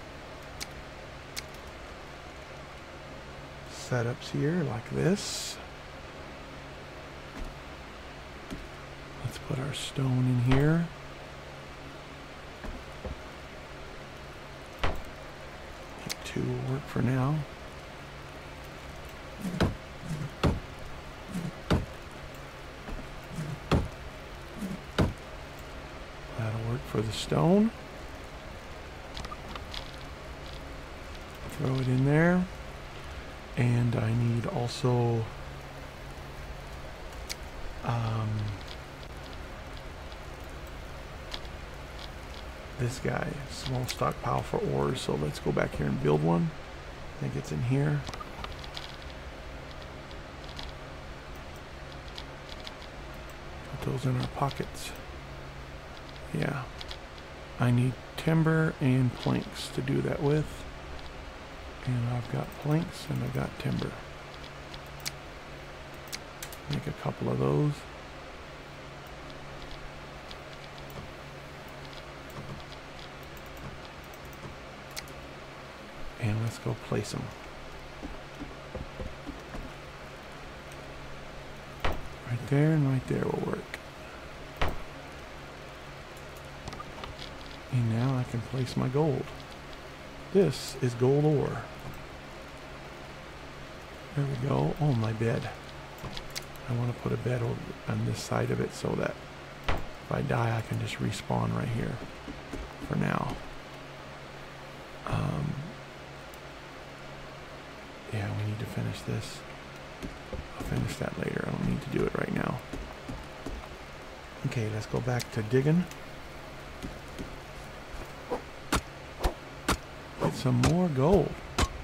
setups here like this. Put our stone in here. I think 2 will work for now. That'll work for the stone. Throw it in there. And I need also this guy, small stockpile for ores, so let's go back here and build one. I think it's in here. Put those in our pockets. Yeah. I need timber and planks to do that with. And I've got planks and I've got timber. Make a couple of those. And let's go place them. Right there and right there will work. And now I can place my gold. This is gold ore. There we go. Oh, my bed. I want to put a bed on this side of it so that if I die I can just respawn right here for now. Yeah, we need to finish this. I'll finish that later. I don't need to do it right now. Okay, let's go back to digging. Get some more gold.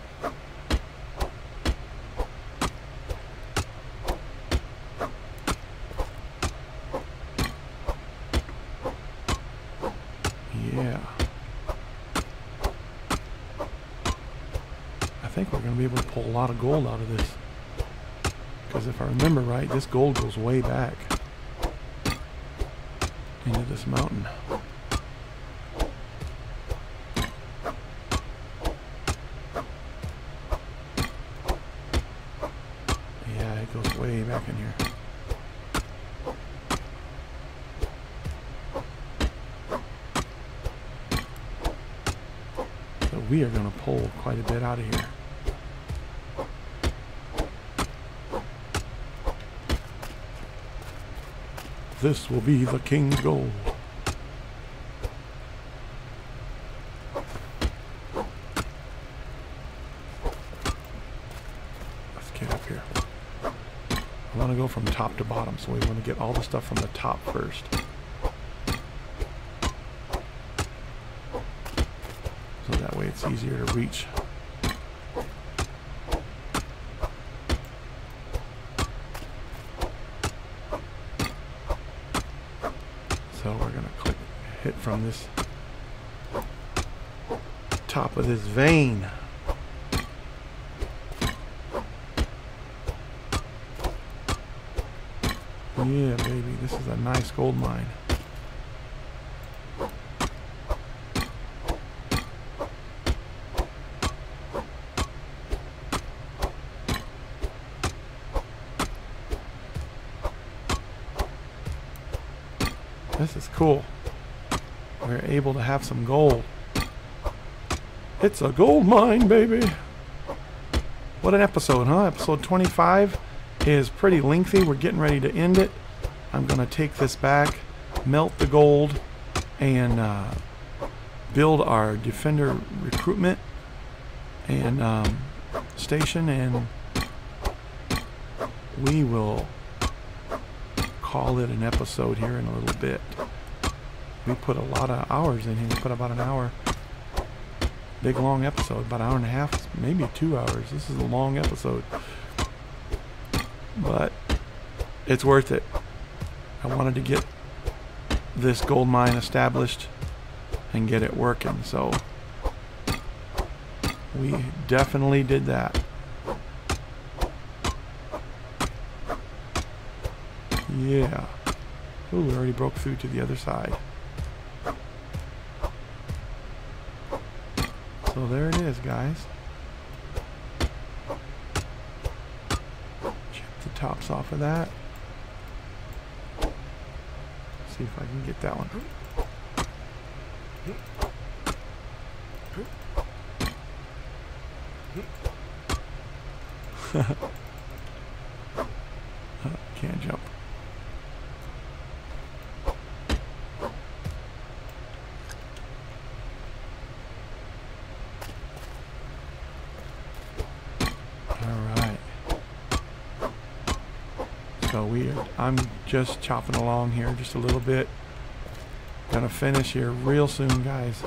Yeah. I think we're going to be able to pull a lot of gold out of this. Because if I remember right, this gold goes way back into this mountain. Yeah, it goes way back in here. So we are going to pull quite a bit out of here. This will be the king's gold. to go from top to bottom, so we want to get all the stuff from the top first. So that way it's easier to reach. So we're going to hit from this top of this vein. Yeah, baby, this is a nice gold mine. This is cool. We're able to have some gold. It's a gold mine, baby. What an episode, huh? Episode 25 is pretty lengthy. We're getting ready to end it. I'm going to take this back, melt the gold, and build our defender recruitment and station, and we will call it an episode here in a little bit. We put a lot of hours in here. We put about an hour. Big long episode, about an hour and a half, maybe 2 hours. This is a long episode, but it's worth it. I wanted to get this gold mine established and get it working, so we definitely did that. Yeah. Ooh, we already broke through to the other side. So there it is, guys. Chip the tops off of that. See if I can get that one. Can't jump. I'm just chopping along here just a little bit. Gonna finish here real soon, guys.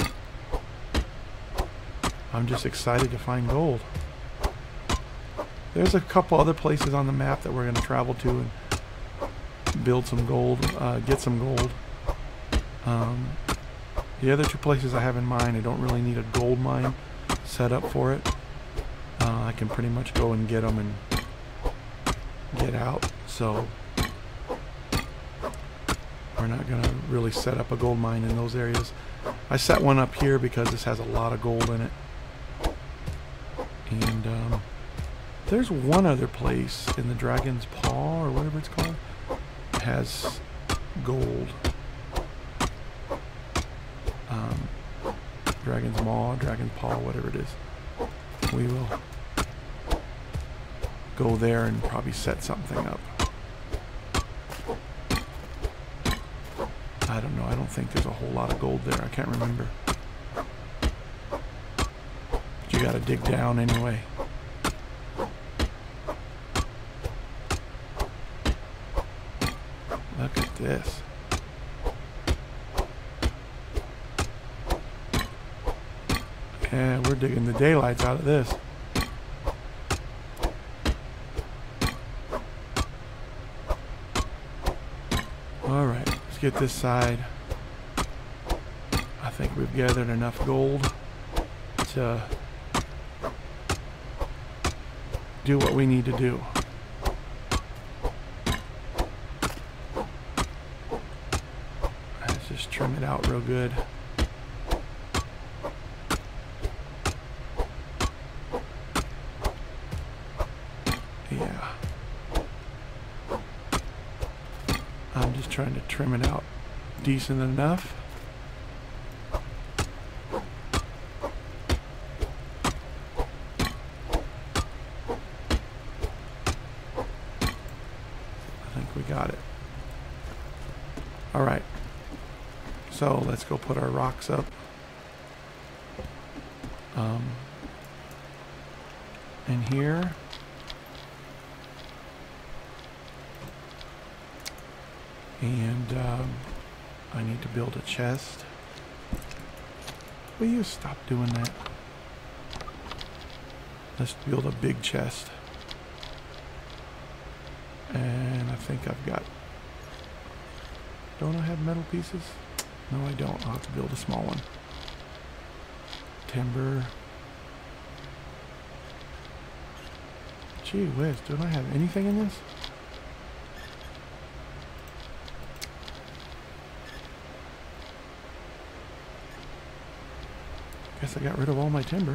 I'm just excited to find gold. There's a couple other places on the map that we're gonna travel to and build some gold, get some gold. The other two places I have in mind, I don't really need a gold mine set up for it. I can pretty much go and get them and get out. So we're not going to really set up a gold mine in those areas. I set one up here because this has a lot of gold in it. And there's one other place in the Dragon's Paw, or whatever it's called, that has gold. Dragon's Maw, Dragon's Paw, whatever it is. We will go there and probably set something up. I don't know. I don't think there's a whole lot of gold there. I can't remember. But you got to dig down anyway. Look at this. Yeah, we're digging the daylights out of this. All right. Get this side. I think we've gathered enough gold to do what we need to do. Let's just trim it out real good. Yeah. I'm just trying to trim it out decent enough. I think we got it. All right. So let's go put our rocks up. In here. And I need to build a chest. Will you stop doing that? Let's build a big chest. And I think I've got... Don't I have metal pieces? No, I don't. I'll have to build a small one. Timber. Gee whiz, don't I have anything in this? Guess I got rid of all my timber.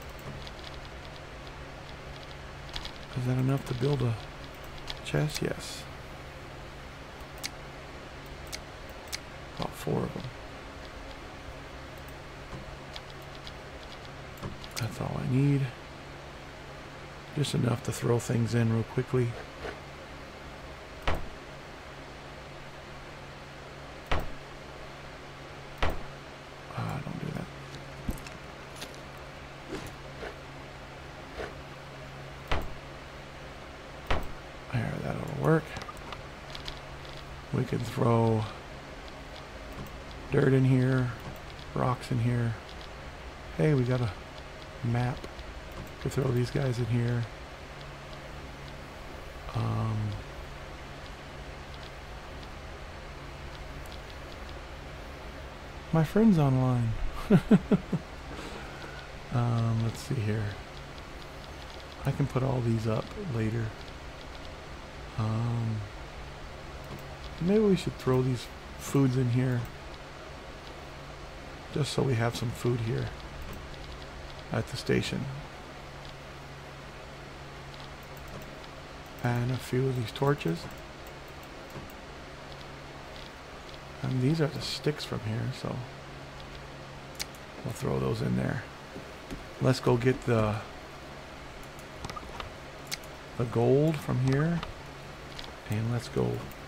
Is that enough to build a chest? Yes. About 4 of them. That's all I need. Just enough to throw things in real quickly. Don't do that. There, that'll work. We can throw dirt in here, rocks in here. Hey, we got a map to throw these guys in here. My friend's online. Let's see here. I can put all these up later. Maybe we should throw these foods in here, just so we have some food here at the station. And a few of these torches. And these are the sticks from here, so we'll throw those in there. Let's go get the gold from here, and let's go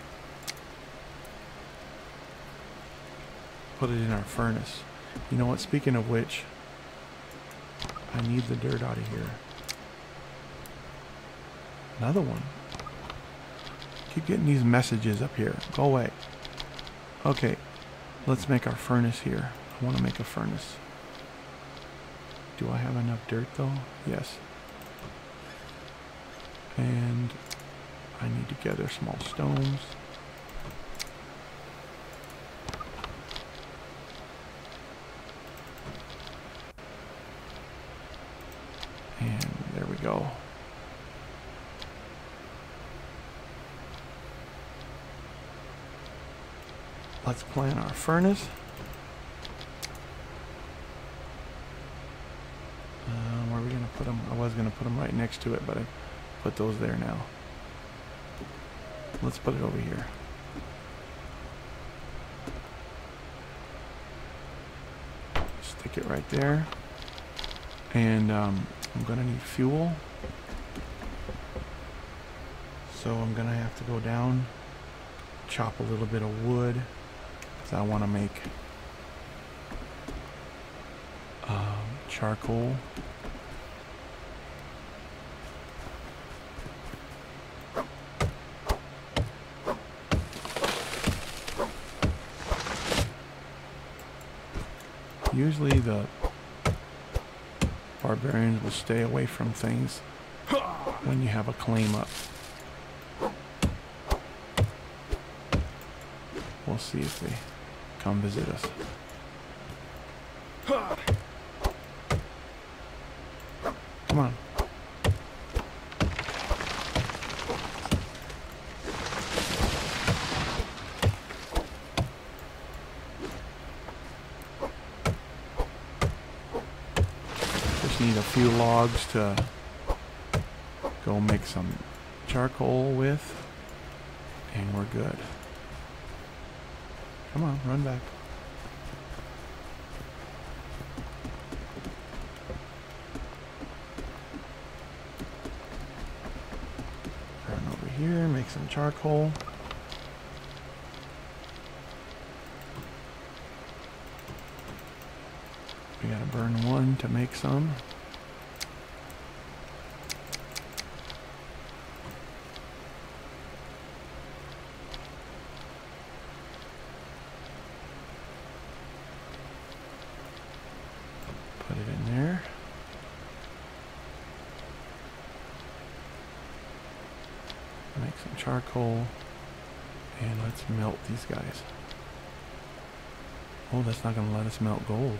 put it in our furnace. You know what, speaking of which, I need the dirt out of here. Another one. Keep getting these messages up here. Go away. Okay, let's make our furnace here. I want to make a furnace. Do I have enough dirt though? Yes. And I need to gather small stones. And there we go. Let's plant our furnace. Where are we going to put them? I was going to put them right next to it, but I put those there now. Let's put it over here. Stick it right there. And I'm going to need fuel. So I'm going to have to go down, chop a little bit of wood. I want to make charcoal. Usually the barbarians will stay away from things when you have a claim up. We'll see if they come visit us. Come on. Just need a few logs to go make some charcoal with, and we're good. Come on, run back. Run over here, make some charcoal. We gotta burn one to make some. charcoal, and let's melt these guys. Oh, that's not going to let us melt gold.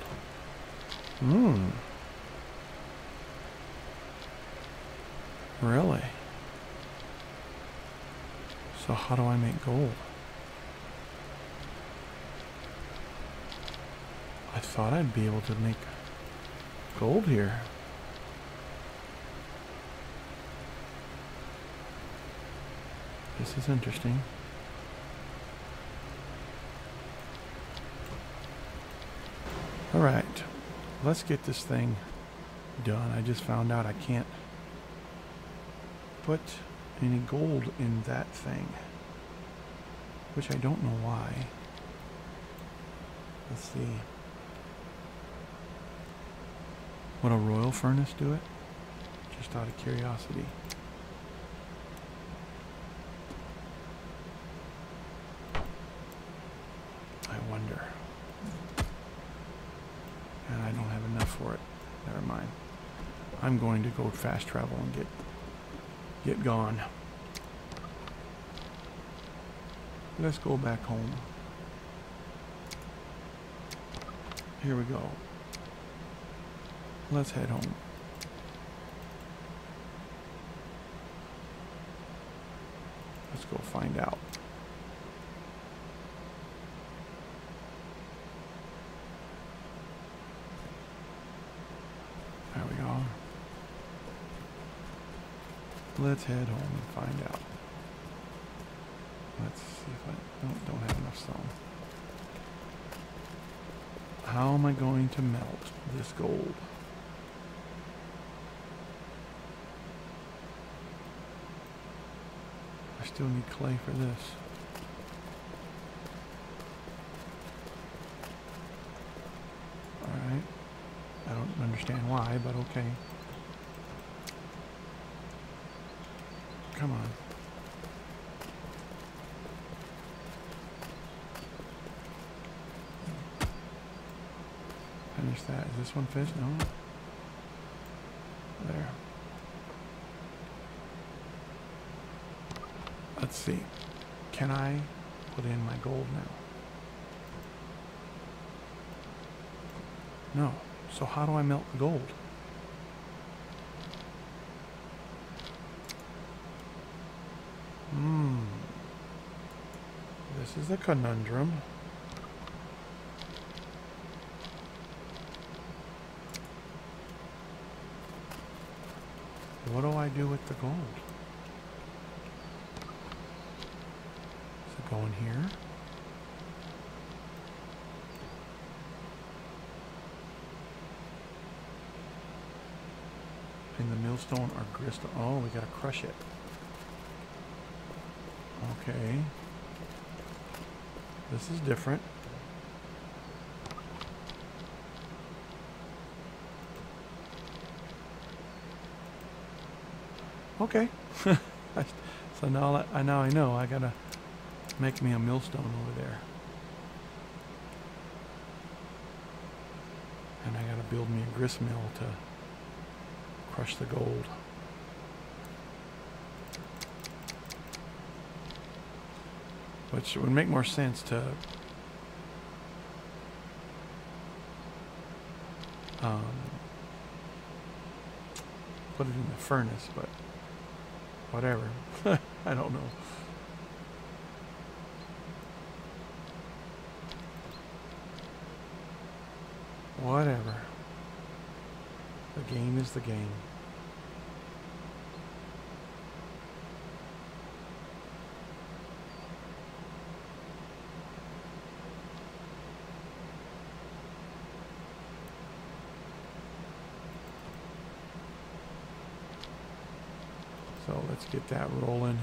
Really? So how do I make gold? I thought I'd be able to make gold here. This is interesting. All right, let's get this thing done. I just found out I can't put any gold in that thing, which I don't know why. Let's see. Would a royal furnace do it? Just out of curiosity. I wonder. And I don't have enough for it. Never mind. I'm going to go fast travel and get gone. Let's go back home. Here we go. Let's head home. Let's go find out. There we go. Let's head home and find out. Let's see if I don't have enough stone. How am I going to melt this gold? I still need clay for this. Alright. I don't understand why, but okay. Come on. Finish that. Is this one finished? No. There. Let's see. Can I put in my gold now? No. So how do I melt the gold? This is a conundrum. What do I do with the gold? Does it go in here? And the millstone or gristone. Oh, we gotta crush it. Okay. This is different. Okay. So now I know I gotta make me a millstone over there. And I gotta build me a grist mill to crush the gold. Which would make more sense to put it in the furnace, but whatever. I don't know. Whatever. The game is the game. So let's get that rolling.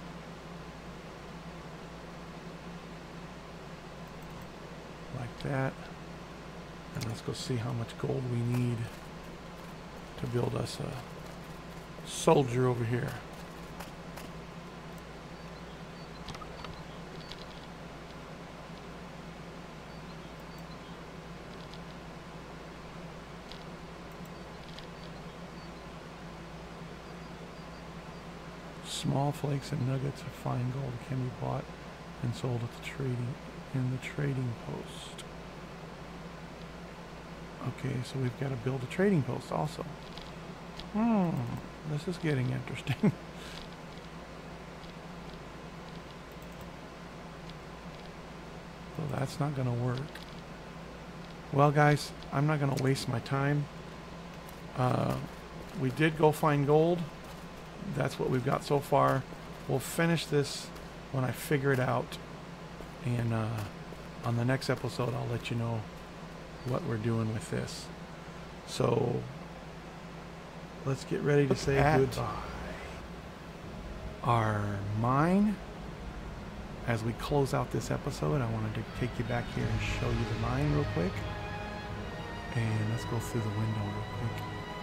Like that. And let's go see how much gold we need to build us a soldier over here. Small flakes and nuggets of fine gold can be bought and sold at the trading post. Okay, so we've got to build a trading post also. This is getting interesting. So that's not going to work. Well, guys, I'm not going to waste my time. We did go find gold. That's what we've got so far. We'll finish this when I figure it out. And on the next episode, I'll let you know what we're doing with this. So let's get ready to say goodbye. Our mine. As we close out this episode, I wanted to take you back here and show you the mine real quick. And let's go through the window real quick.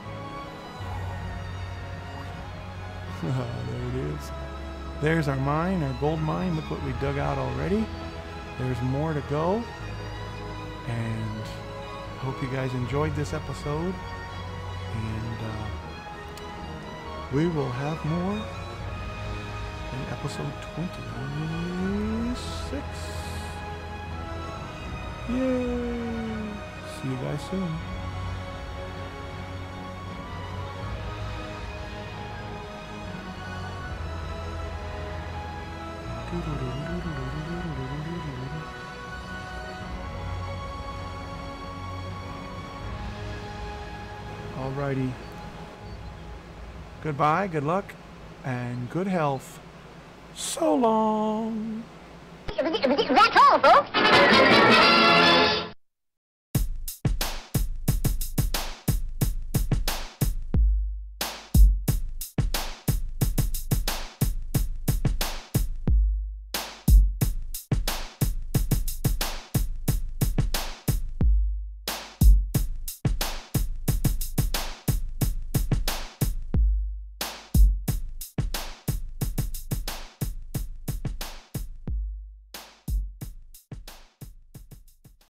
There it is. There's our mine, our gold mine. Look what we dug out already. There's more to go. And I hope you guys enjoyed this episode. And we will have more in episode 26. Yay! See you guys soon. Alrighty. Goodbye, good luck, and good health. So long. That's all, folks.